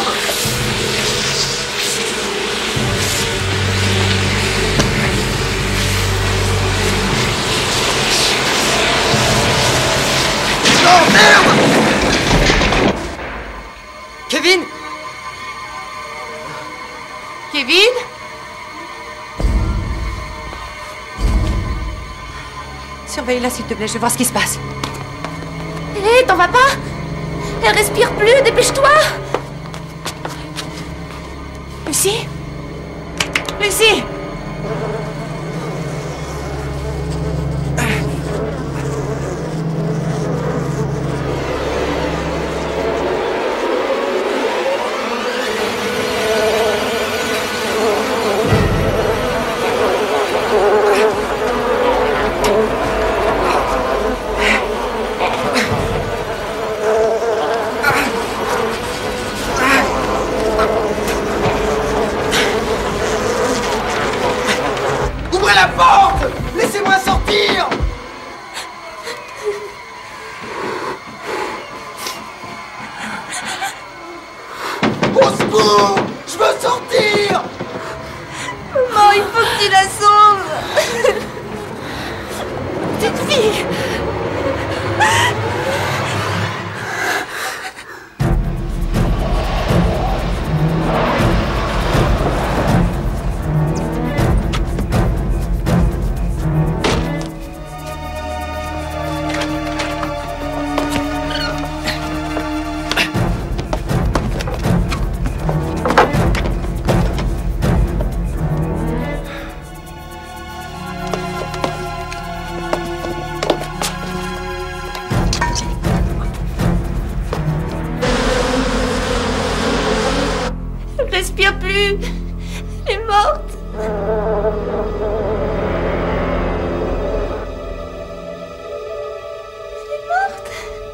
Oh merde! Kevin? Kevin? Surveille-la, s'il te plaît, je vais voir ce qui se passe. Hé, t'en vas pas? Elle respire plus, dépêche-toi! Lucie? Lucie! tu la sauves. Petite fille. Respire plus. Elle est morte. Elle est morte.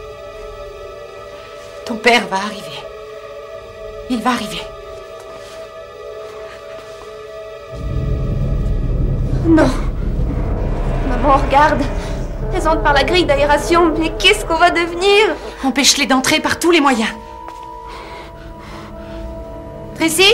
Ton père va arriver. Il va arriver. Non. Maman, regarde. Elles entrent par la grille d'aération. Mais qu'est-ce qu'on va devenir? Empêche-les d'entrer par tous les moyens. Tracy?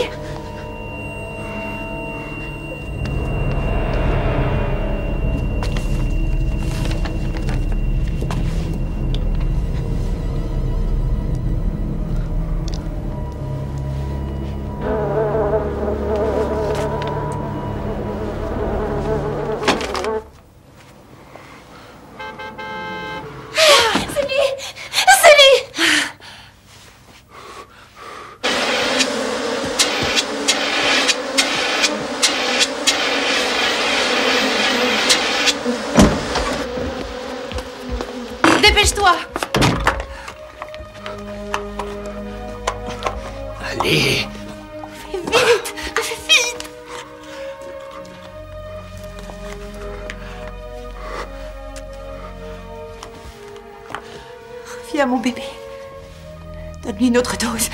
Dépêche-toi. Allez. Fais vite. Fais vite. Reviens, mon bébé. Donne-lui une autre dose.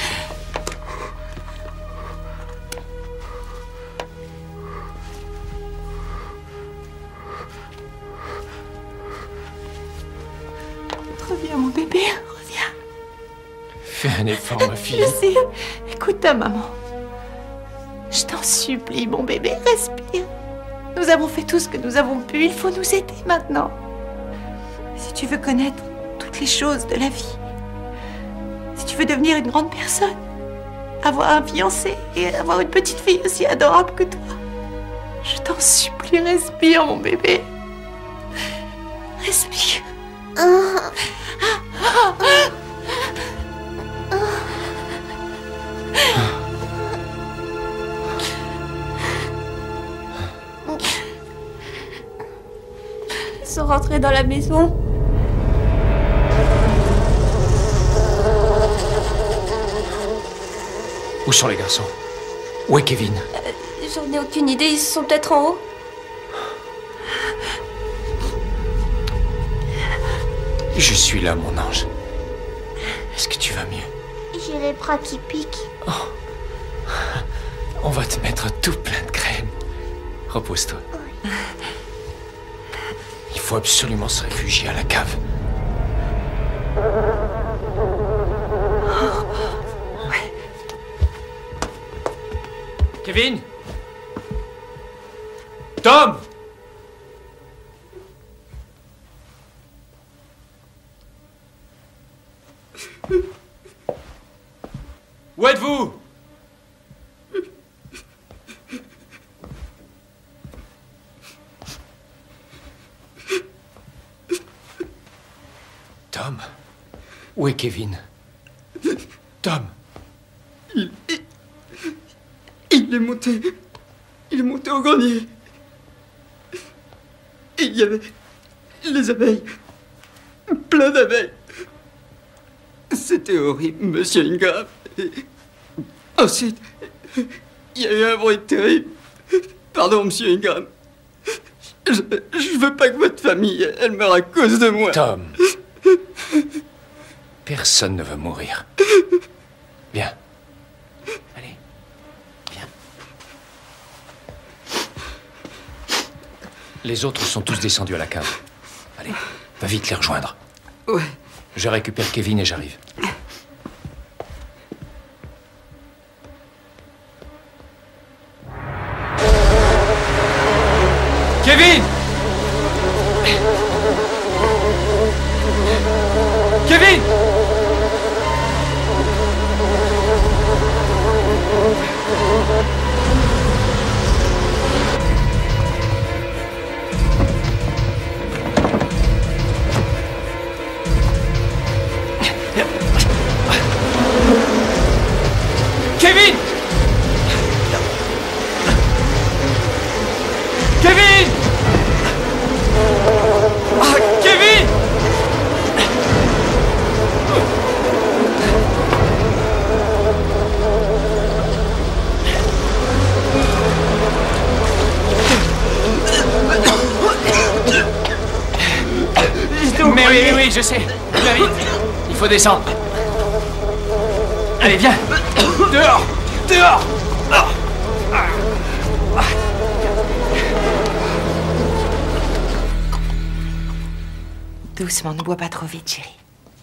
Reviens, mon bébé, reviens. Fais un effort, ma fille. Je sais. Écoute ta maman. Je t'en supplie, mon bébé, respire. Nous avons fait tout ce que nous avons pu. Il faut nous aider maintenant. Si tu veux connaître toutes les choses de la vie, si tu veux devenir une grande personne, avoir un fiancé et avoir une petite fille aussi adorable que toi, je t'en supplie, respire, mon bébé. Respire. Ils sont rentrés dans la maison. Où sont les garçons? Où est Kevin? J'en ai aucune idée, ils sont peut-être en haut. Je suis là, mon ange. Est-ce que tu vas mieux? J'ai les bras qui piquent. On va te mettre tout plein de crème. Repose-toi. Il faut absolument se réfugier à la cave. Kevin? Tom? Où êtes-vous? Tom? Où est Kevin? Tom? Il est monté au grenier. Et il y avait les abeilles. Plein d'abeilles. C'était horrible, monsieur Ingram. Et ensuite, il y a eu un bruit terrible. Pardon, monsieur Ingram. Je veux pas que votre famille, elle meure à cause de moi. Tom. Personne ne veut mourir. Viens. Allez. Viens. Les autres sont tous descendus à la cave. Allez, va vite les rejoindre. Ouais. Je récupère Kevin et j'arrive. Kevin! Kevin! Kevin! Ah, Kevin! Mais oui, je sais. Viens vite. Il faut descendre. Allez, viens. Dehors. Dehors. Doucement, ne bois pas trop vite, chérie.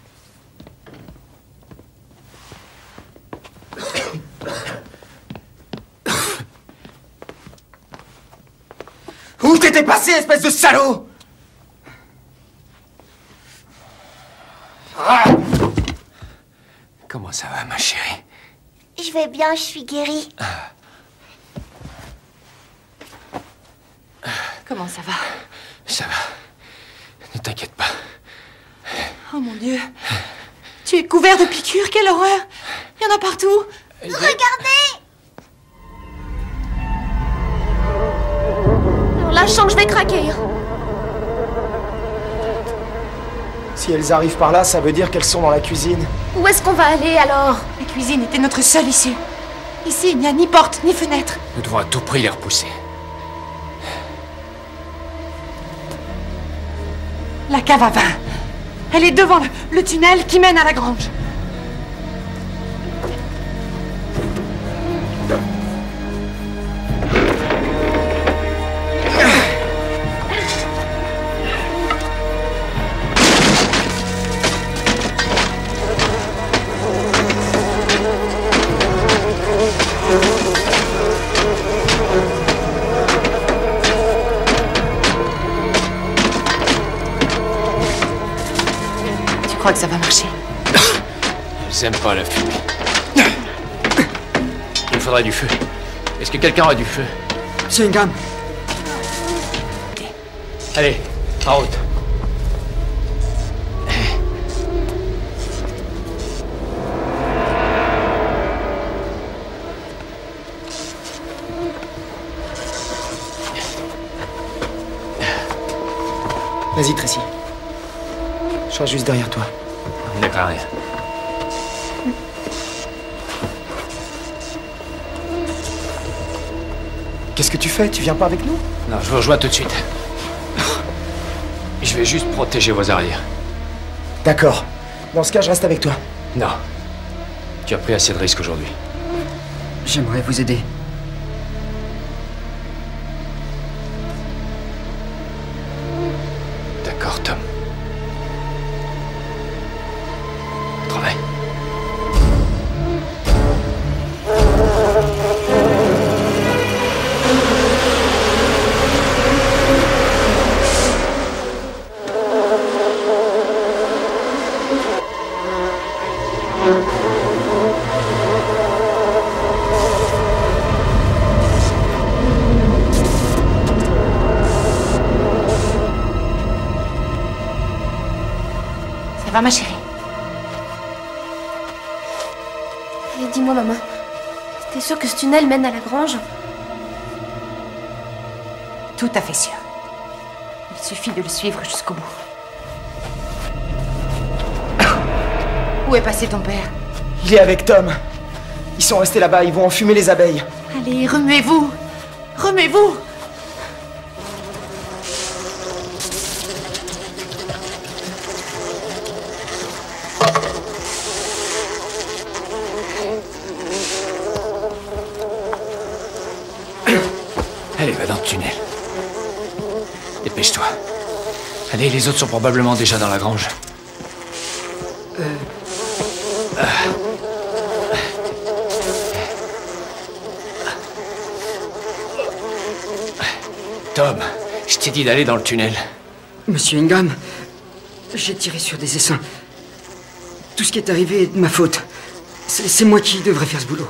Où t'étais passé, espèce de salaud? Comment ça va, ma chérie? Je vais bien, je suis guérie. Comment ça va? Ça va. Ne t'inquiète pas. Oh mon Dieu. Tu es couvert de piqûres, quelle horreur! Il y en a partout! Regardez! Alors là, je sens que je vais craquer. Si elles arrivent par là, ça veut dire qu'elles sont dans la cuisine. Où est-ce qu'on va aller alors? La cuisine était notre seule issue. Ici, il n'y a ni porte, ni fenêtre. Nous devons à tout prix les repousser. La cave à vin. Elle est devant le tunnel qui mène à la grange. Tu crois que ça va marcher? J'aime pas la fumée. Il me faudrait du feu. Est-ce que quelqu'un a du feu? Monsieur Ingham. Allez, en route. Vas-y, Tracy. Je serai juste derrière toi. Ne crains rien. Qu'est-ce que tu fais? Tu viens pas avec nous? Non, je vous rejoins tout de suite. Je vais juste protéger vos arrières. D'accord. Dans ce cas, je reste avec toi. Non. Tu as pris assez de risques aujourd'hui. J'aimerais vous aider. D'accord, Tom. Travaille. Ça va, ma chérie? Et dis-moi, maman, t'es sûre que ce tunnel mène à la grange? Tout à fait sûr. Il suffit de le suivre jusqu'au bout. Où est passé ton père? Il est avec Tom. Ils sont restés là-bas, ils vont enfumer les abeilles. Allez, remuez-vous! Remuez-vous! Allez, va dans le tunnel. Dépêche-toi. Allez, les autres sont probablement déjà dans la grange. Tom, je t'ai dit d'aller dans le tunnel. Monsieur Ingham, j'ai tiré sur des essaims. Tout ce qui est arrivé est de ma faute. C'est moi qui devrais faire ce boulot.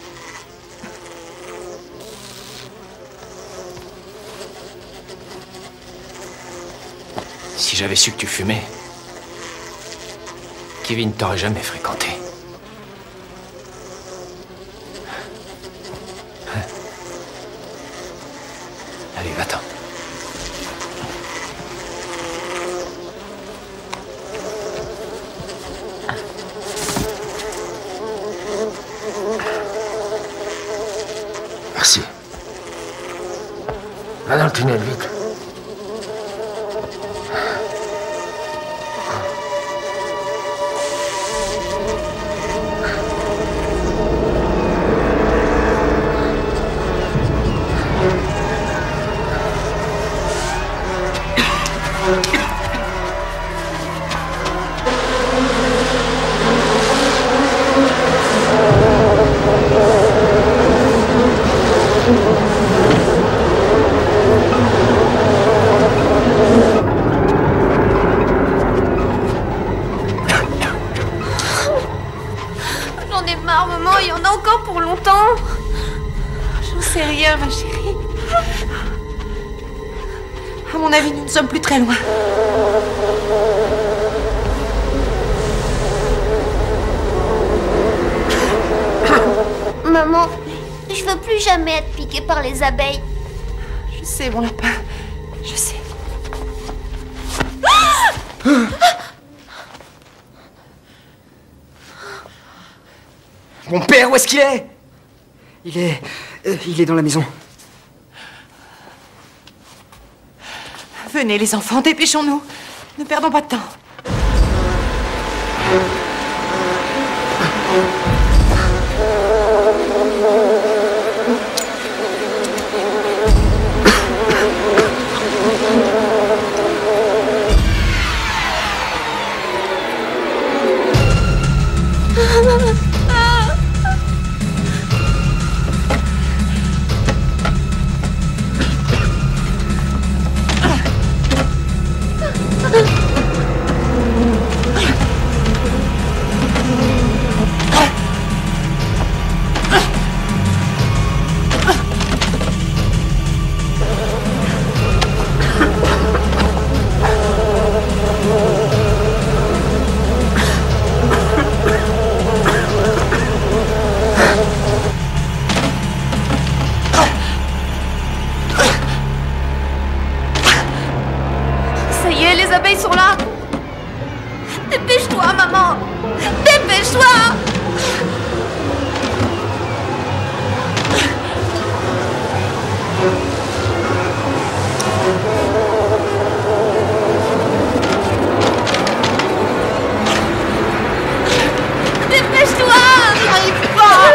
Si j'avais su que tu fumais, Kevin t'aurait jamais fréquenté. Allez, va-t'en. Merci. Va dans le tunnel, vite. J'en ai marre, maman, il y en a encore pour longtemps. J'en sais rien, ma chérie. À mon avis, nous ne sommes plus très loin. Maman, je veux plus jamais être piquée par les abeilles. Je sais, mon lapin. Je sais. Mon père, où est-ce qu'il est? Il est dans la maison. Venez, les enfants, dépêchons-nous. Ne perdons pas de temps. Ça y est, les abeilles sont là. Dépêche-toi, maman. Dépêche-toi. Dépêche-toi. J'arrive pas.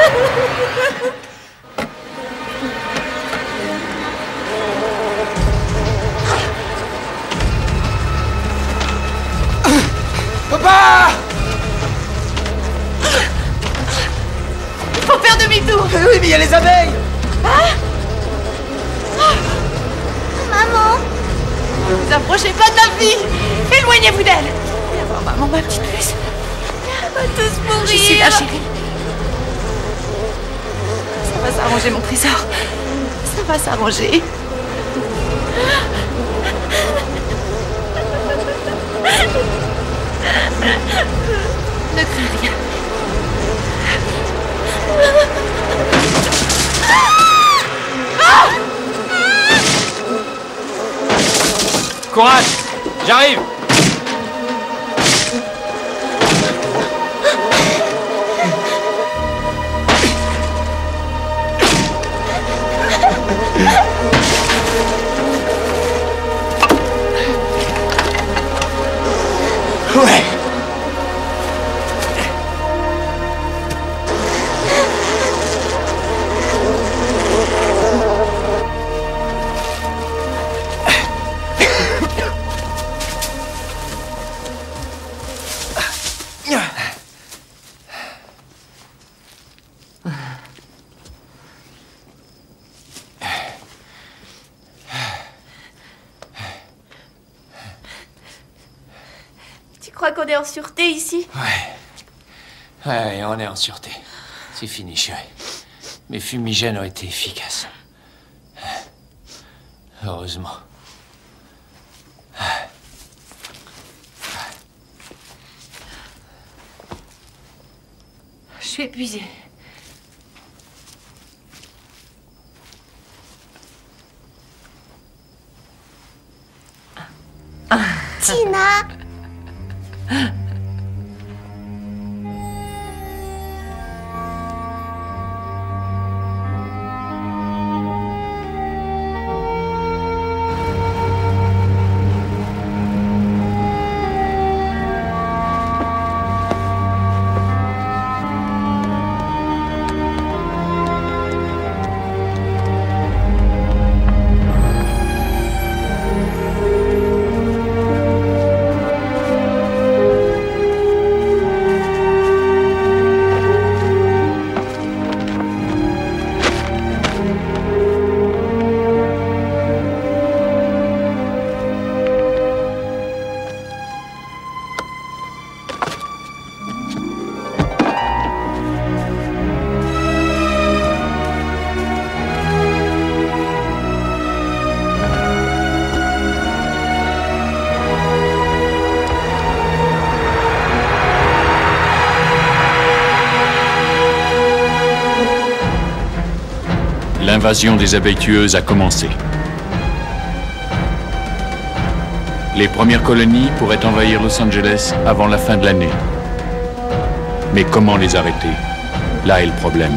Papa! Il faut faire demi-tour. Oui, mais il y a les abeilles. Maman! Ne vous approchez pas de la vie. Éloignez-vous d'elle. Viens voir maman, ma petite puce. On va tous mourir. Je suis là, chérie. Ça va s'arranger, mon trésor. Ça va s'arranger. Ne crains rien. Courage! J'arrive! Ouais. Tu crois qu'on est en sûreté ici? Ouais. Ouais, on est en sûreté. C'est fini, chérie. Mes fumigènes ont été efficaces. Heureusement. Je suis épuisée. Tina! L'invasion des abeilles tueuses a commencé. Les premières colonies pourraient envahir Los Angeles avant la fin de l'année. Mais comment les arrêter? Là est le problème.